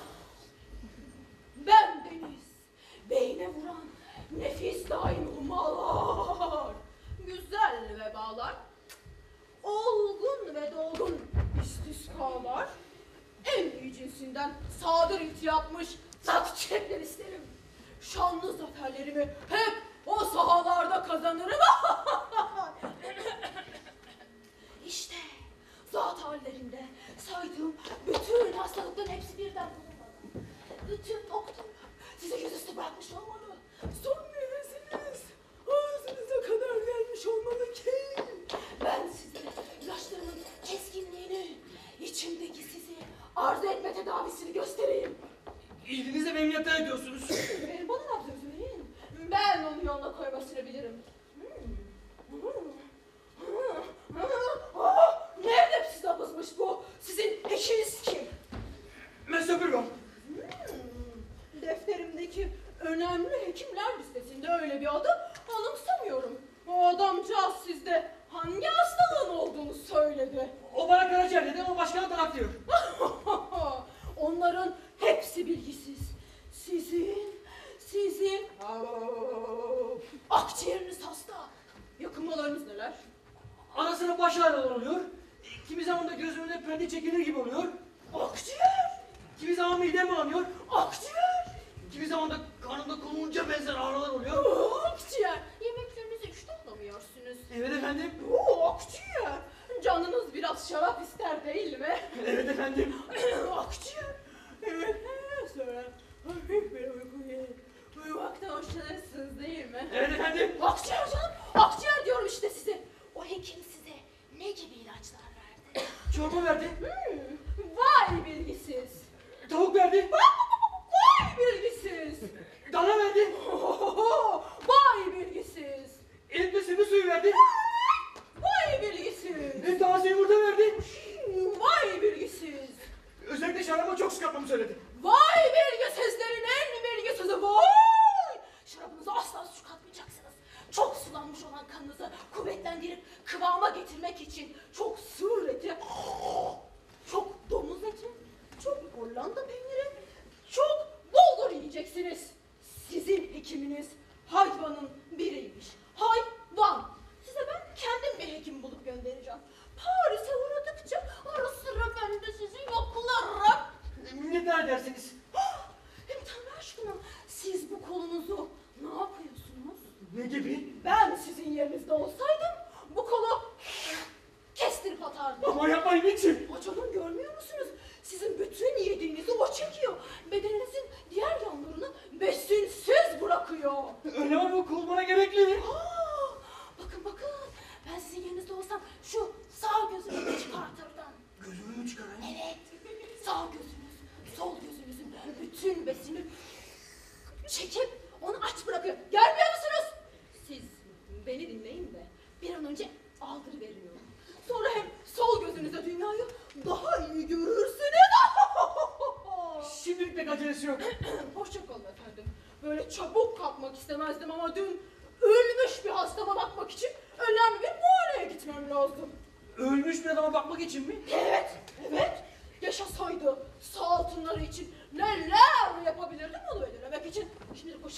C: Ben Deniz, beyne vuran nefis daim hummalar, güzel vebalar, olgun ve dolgun istiskalar, en gibisinden sadır yapmış zat çiçekler isterim. Şanlı zaferlerimi hep o sahalarda kazanırım. İşte zat hallerinde saydığım bütün hastalıkların hepsi birden bulunmalı. Bütün doktorlar size yüzüstü bırakmış olmalı. Son nefesiniz ağzınıza kadar gelmiş olmalı ki ben size ilaçlarımın keskinliğini, içimdeki sizi arzu etme tedavisini göstereyim.
B: İyiliğinizle memnuniyetle ediyorsunuz.
C: Verin bana nabzınızı verin. Ben onu yoluna koymasını bilirim. Ne edepsiz nabızmış bu. Sizin eşiniz kim?
B: Monsieur Burgon.
C: Defterimdeki önemli hekimler listesinde öyle bir adı anımsamıyorum. O adamcağız sizde hangi hastalığın olduğunu söyledi.
B: O bana karaciğer dedi ama başkanı taraklıyor.
C: Onların hepsi bilgisiz. Sizin akciğeriniz hasta. Yakınmalarınız neler?
B: Ara sıra baş ağrıları oluyor. Kimi zaman da gözümün perde çekilir gibi oluyor.
C: Akciğer!
B: Kimi zaman midem bulanıyor.
C: Akciğer!
B: Kimi zaman da karnımda kulunca benzer ağrılar oluyor.
C: Akciğer! Yemeklerinizi iştahlamıyorsunuz.
B: Evet efendim.
C: Akciğer! Canınız biraz şarap ister değil mi?
B: Evet efendim.
C: Akciğer! Sonra hafif bir uykuya uyumaktan hoşlanırsınız değil mi?
B: Evet efendim.
C: Akciğer canım! Akciğer diyorum işte size. O hekim size ne gibi ilaçlar verdi?
B: Çorba verdi.
C: Vay bilgisiz!
B: Tavuk verdi.
C: Vay bilgisiz!
B: Dana verdi.
C: Vay bilgisiz!
B: Et ve sebze suyu verdi.
C: Vay bilgisiz!
B: Taze yumurta verdi.
C: Vay bilgisiz!
B: Özellikle şarabıma çok sıkatmamı söyledi.
C: Vay bilgisizlerin en bilgisizi vay! Şarabınıza asla su katmayacaksınız. Çok sulanmış olan kanınızı kuvvetlendirip kıvama getirmek için çok sığır eti, çok domuz eti, çok Hollanda peyniri, çok bulgur yiyeceksiniz. Sizin hekiminiz hayvanın biriymiş. Hayvan! Size ben kendim bir hekim bulup göndereceğim. Paris'e uğradıkça ara sıra ben de sizi yoklarım.
B: Ne edersiniz?
C: Hem Tanrı aşkına siz bu kolunuzu ne yapıyorsunuz?
B: Ne gibi?
C: Ben sizin yerinizde olsaydım bu kolu kestirip atardım.
B: Ama yapmayın niçin?
C: O canım görmüyor musunuz? Sizin bütün yediğinizi o çekiyor. Bedeninizin diğer yanlarını besinsiz bırakıyor.
B: Öyle mi bu kol bana gerekli?
C: Bakın ben sizin yerinizde olsam şu sağ gözünüzü çıkartırdım.
B: Gözümü mü çıkarayım?
C: Evet. Sağ gözünüz, sol gözünüzün bütün besini çekip onu aç bırakıyor. Görmüyor musunuz? Siz beni dinleyin de bir an önce aldırıveriyorum. Sonra hem sol gözünüze dünyayı daha iyi görürsünüz.
B: Şimdilik pek acelesi yok.
C: Hoşça kalın efendim. Böyle çabuk kalkmak istemezdim ama dün ölmüş bir hastama bakmak için önemli bir muayeneye gitmem lazım.
B: Ölmüş bir adama bakmak için mi?
C: Evet. Yaşasaydı sağ altınları için neler yapabilirdim onu ödemek için. Şimdi koş.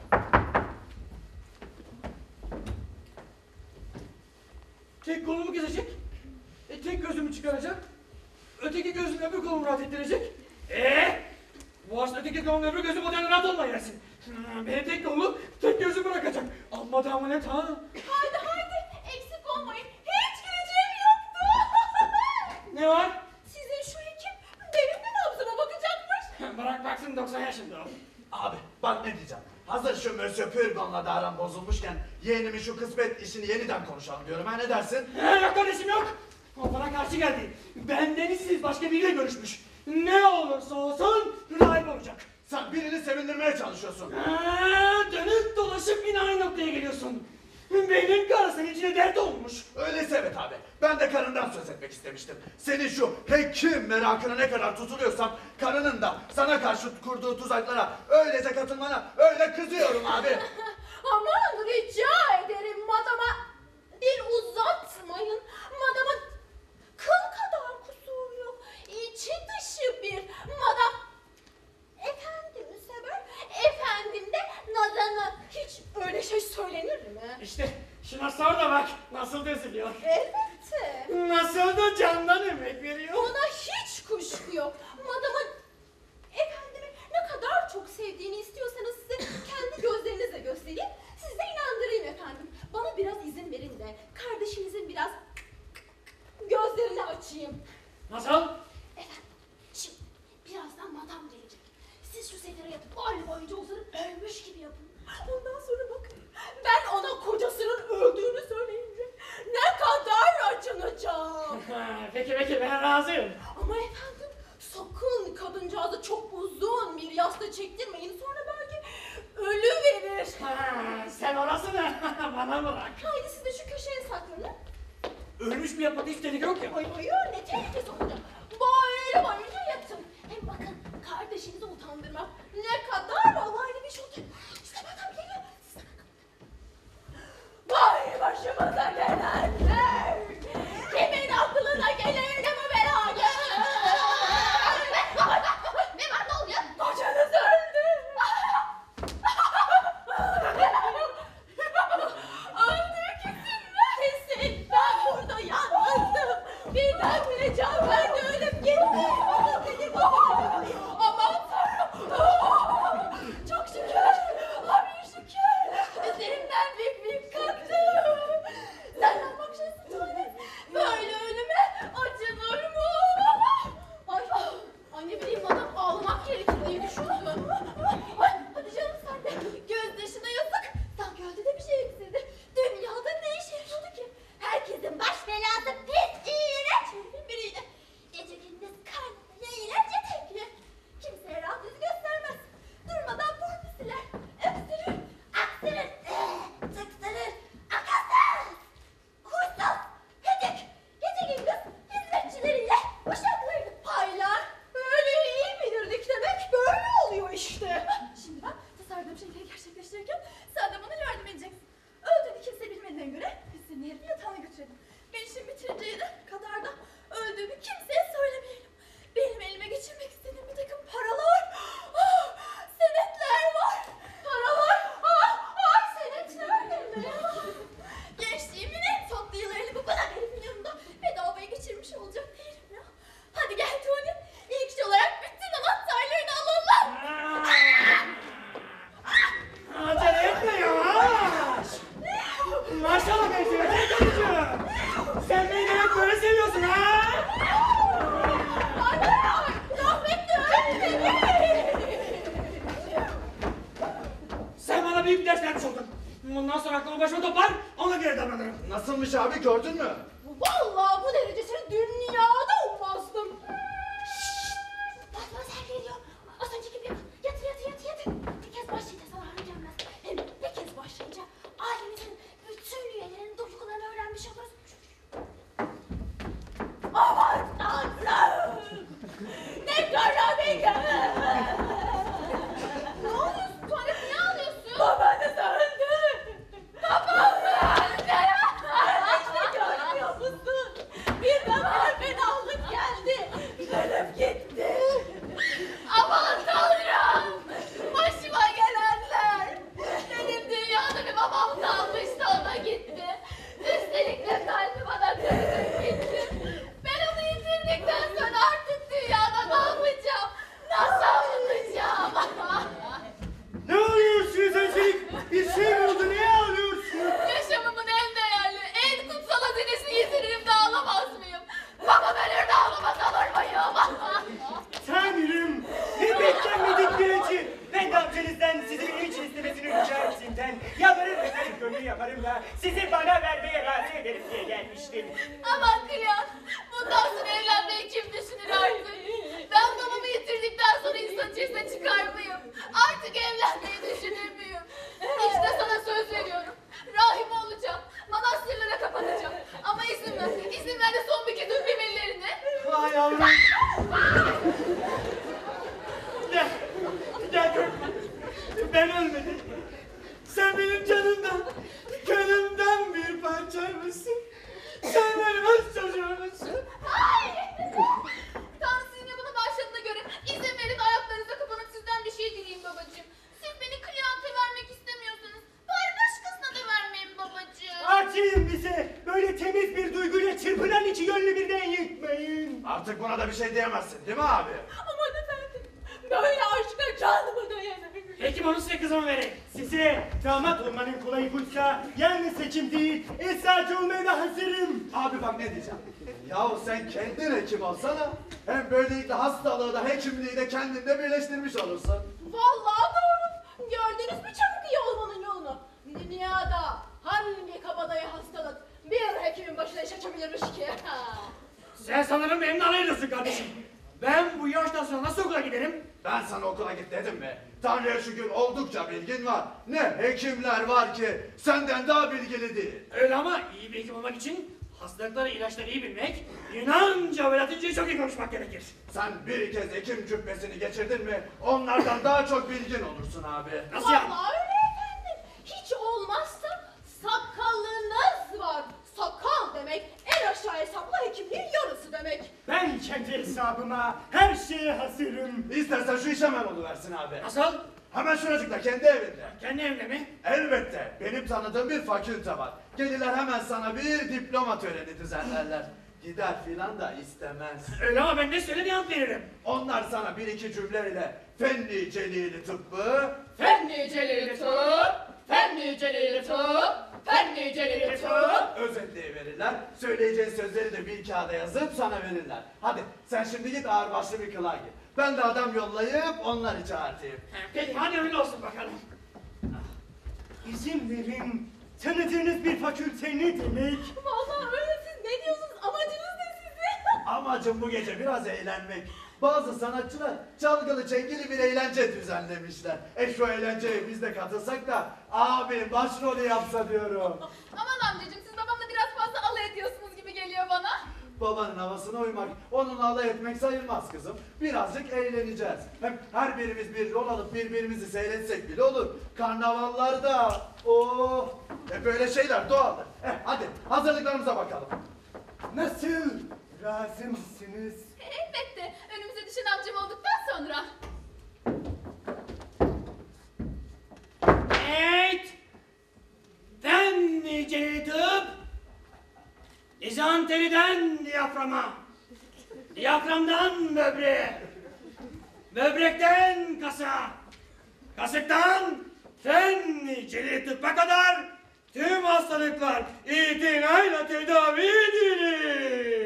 B: Tek kolumu kesecek. Tek gözümü çıkaracak. Öteki gözüm öbür kolumu rahat ettirecek. Bu aslında öteki kolumun öbür gözüm odanın rahat olma yersin. Benim tek kolu tek gözü bırakacak. Amma da amanet ha.
C: Haydi eksik olmayın. Hiç geleceğim yoktu.
B: Ne var?
C: Sizin şu hekim benim de nabzıma bakacakmış.
B: Bırak baksın 90 yaşında o.
K: Abi bak ne diyeceğim. Hazır şu Monsieur Purgon'la da aram bozulmuşken yeğenimin şu kısmet işini yeniden konuşalım diyorum. Ha ne dersin?
B: Yok kardeşim yok. O bana karşı geldi. Benden siz başka biriyle görüşmüş. Ne olursa olsun rahip olacak.
K: Sen birini sevindirmeye çalışıyorsun.
B: Dönüp dolaşıp yine aynı noktaya geliyorsun. Benim karısının içine dert olmuş.
K: Öyleyse evet abi. Ben de karından söz etmek istemiştim. Senin şu hekim merakına ne kadar tutuluyorsam karının da sana karşı kurduğu tuzaklara öylece katılmana öyle kızıyorum abi.
C: Aman rica ederim madama dil uzatmayın. Madamın kıl kadar kusuru yok. İçi dışı bir madam. Efendimi sever, efendim de nazanı. Hiç öyle şey söylenir mi?
B: İşte şuna sor da bak nasıl da üzülüyor.
C: Elbette.
B: Nasıl da candan emek veriyor.
C: Ona hiç kuşku yok. Madamın
L: razıyım.
C: Ama efendim sakın kadıncağızı çok uzun bir yasta çektirmeyin. Sonra belki ölüverir.
L: Sen orasını bana bırak.
C: Haydi siz de şu köşeye saklanın.
B: Ölmüş bir yapmadı hiç tehlike yok ya.
C: Hayır ne tehlikesi olacak. Böyle boyunca yatın. Hem bakın kardeşinizi utandırmak ne kadar olaylı bir şey olacak. İşte adam geliyor. Siz de bakın. Vay başımıza gelenler. Kimin aklına gelir de bu belalı?
D: Ne var ne oluyor?
C: Kocanız öldü. Öldü kesin. Ben burada yalnızdım. Birdenbire can verdi ölüp gitti. Aman Tanrım. Çok şükür. Abi şükür. Üzerimden büyük kalktı. Senden bakışırsın tuvalet. Böyle ölüme acınır mı? Ay ne bileyim adam ağlamak gerekir diye düşündüm. Ay hadi canım sen de gözyaşına yazık. Sanki öldü de bir şey eksildi. Dünyada ne işe yarıyordu ki?
D: Herkesin baş belası pis, iğrenç biriydi. Gece gündüz karnını eğlence tekli. Kimseye rahat yüz göstermez. Durmadan burnu siler, öksürür, aksırır, tıktırır, akasır. Huysuz, hüdük, gece gündüz hizmetçileriyle uşaklarını
C: Paylar böyle iyi bilirdik demek böyle oluyor işte. Şimdi ben tasarladığım şeyleri gerçekleştirirken sen de bana yardım edeceksin. Öldüğünü kimse bilmediğine göre biz seni herifi yatağına götürelim. Ben işimi bitirince kadar da öldüğümü kimseye söylemeyelim. Benim elime geçirmek istediğim bir takım paralar, senetler var. Paralar, senetler de mi? Gençliğimin en tatlı yıllarını bu kadar herifin yanında bedavaya geçirmiş olacak değilim ya. Hadi gel Tony, ilk iş olarak bütün anahtarlarını alalım.
L: Acele etme yavaş. Maşallah benziyor. Ne konuşuyorsun? Sen beni demek böyle seviyorsun ha?
C: Rahmetli öldü beni.
B: Sen bana büyük bir ders vermiş oldun. Bundan sonra aklımı başıma toplar, ona göre davranırım.
K: Nasılmış abi gördün mü?
C: Vallahi bu derecesini dünyada ummazdım.
D: Fatma sen geliyor. Az önceki bir yatır. Bir kez başlayınca sana harcayacağım ben. Hem bir kez başlayınca ailemizin bütün üyelerinin duygularını öğrenmiş oluruz.
C: Aman Tanrım! Ne kara bir gün!
D: Ne oluyorsun Tuvalet, niye ağlıyorsun?
C: Babanız öldü! Babam öldü! İşte görmüyor musun? Birden fenalık geldi. Ölüp gitti.
D: Aman Tanrım! Başıma gelenler! Benim dünyada bir babam kalmıştı, ona gitti. Üstelik de kalbi bana kırılıp gitti. Ben onu yitirdikten sonra artık dünyada ne yapacağım? Nasıl anlatacağım?
I: Ne oluyorsunuz öncelik? Bir şey mi oldu? Niye ağlıyorsunuz?
D: Yaşamımın en değerli, en kutsal hazinesini yitiririm de ağlamaz mıyım? Babam ölür de ağlamaz olur muyum?
I: Tanrım! Ne beklenmedik bir acı. Ben de amcanızdan sizi benim için istemesini rica ettiğimden yalvarır ve garip gönlü yaparım da sizi bana vermeye razı ederim diye gelmiştim.
D: Aman Kılyan, bundan sonra evlenmeyi kim düşünür artık? Ben babamı yitirdikten sonra insan içerisine çıkar mıyım? Artık evlenmeyi düşünür müyüm? İşte sana söz veriyorum. Rahip olacağım, manastırlara kapanacağım. Ama izin ver de son bir kez öpeyim ellerini.
I: Hay Allah! Gel korkma. Ben ölmedim. Sen benim canımdan, kanımdan bir parçaymışsın. Sen benim öz çocuğumsun.
D: Ay! Tanrı'nın yapına başladığına göre izin verin ayaklarınıza kapanıp sizden bir şey dileyim babacığım. Siz beni Kılyan'ta vermek istemiyorsanız bari başkasına da vermeyin babacığım.
I: Acıyın bize. Böyle temiz bir duyguyla çırpınan iki yönlü birden yıkmayın.
K: Artık buna da bir şey diyemezsin değil mi abi?
C: Aman efendim, böyle aşka canımı dayanır.
B: Peki onu size kızımı vereyim.
I: Size damat olmanın kolayı buysa yalnız seçim değil, eczacı olmaya da hazırım.
K: Abi bak ne diyeceğim. Yahu sen kendin hekim olsana. Hem böylelikle hastalığı da hekimliği de kendinde birleştirmiş olursun.
C: Vallahi doğru. Gördünüz mü çabuk iyi olmanın yolunu? Dünyada hangi kabadayı hastalık bir hekimin başına iş açabilirmiş ki?
B: Sen sanırım benimle alay ediyorsun kardeşim. Ben bu yaştan sonra nasıl okula giderim?
K: Ben sana okula git dedim mi? Tanrı'ya şükür oldukça bilgin var. Ne hekimler var ki senden daha bilgili değil.
B: Öyle ama iyi bir hekim olmak için hastalıkları, ilaçları iyi bilmek, Yunanca ve Latinca'yı çok iyi konuşmak gerekir.
K: Sen bir kez hekim cübbesini geçirdin mi onlardan daha çok bilgin olursun abi.
B: Nasıl yani?
C: Vallahi öyle efendim. Hiç olmazsa sakallınız var. Sakal demek en aşağı hesapla hekimliğin yarısı demek.
H: Ben kendi hesabıma her şeye hazırım.
K: İstersen şu iş hemen oluversin abi.
B: Nasıl?
K: Hemen şuracıkta kendi evinde.
B: Kendi evimde mi?
K: Elbette benim tanıdığım bir fakülte var. Gelirler hemen sana bir diploma töreni düzenlerler. Gider filan da istemez.
B: Öyle ama ben ne söylediğini yanıt veririm.
K: Onlar sana bir iki cümleyle fenni celili tıbbı,
B: Fenni celili tıp, fenni celili tıp, fenni celili tıp.
K: özetleyiverirler. Söyleyeceğin sözleri de bir kağıda yazıp sana verirler. Hadi sen şimdi git ağırbaşlı bir kılığa git. Ben de adam yollayıp onları çağırtayım.
B: Peki hadi öyle olsun bakalım.
H: İzin verin. Tanıdığınız bir fakülte ne demek?
C: Vallahi öyle siz ne diyorsunuz? Amacınız ne sizin?
K: Amacım bu gece biraz eğlenmek. Bazı sanatçılar çalgılı çengeli bir eğlence düzenlemişler. Şu eğlenceye biz de katılsak da abi başrolü yapsa diyorum.
D: Aman amcacığım siz babamla biraz fazla alay ediyorsunuz gibi geliyor bana.
K: Babanın havasına uymak, onunla alay etmek sayılmaz kızım. Birazcık eğleneceğiz. Hem her birimiz bir rol alıp birbirimizi seyretsek bile olur. Karnavallarda, böyle şeyler doğaldır. Hadi hazırlıklarımıza bakalım.
H: Nasıl? Razı mısınız?
D: Elbette önümüze düşen amcam olduktan sonra.
B: Evet. Fenni celili tıp, dizanteriden diyaframa, diyaframdan böbreğe, böbrekten kasa, kasıktan fenni celili tıbba kadar tüm hastalıklar itinayla tedavi edilir.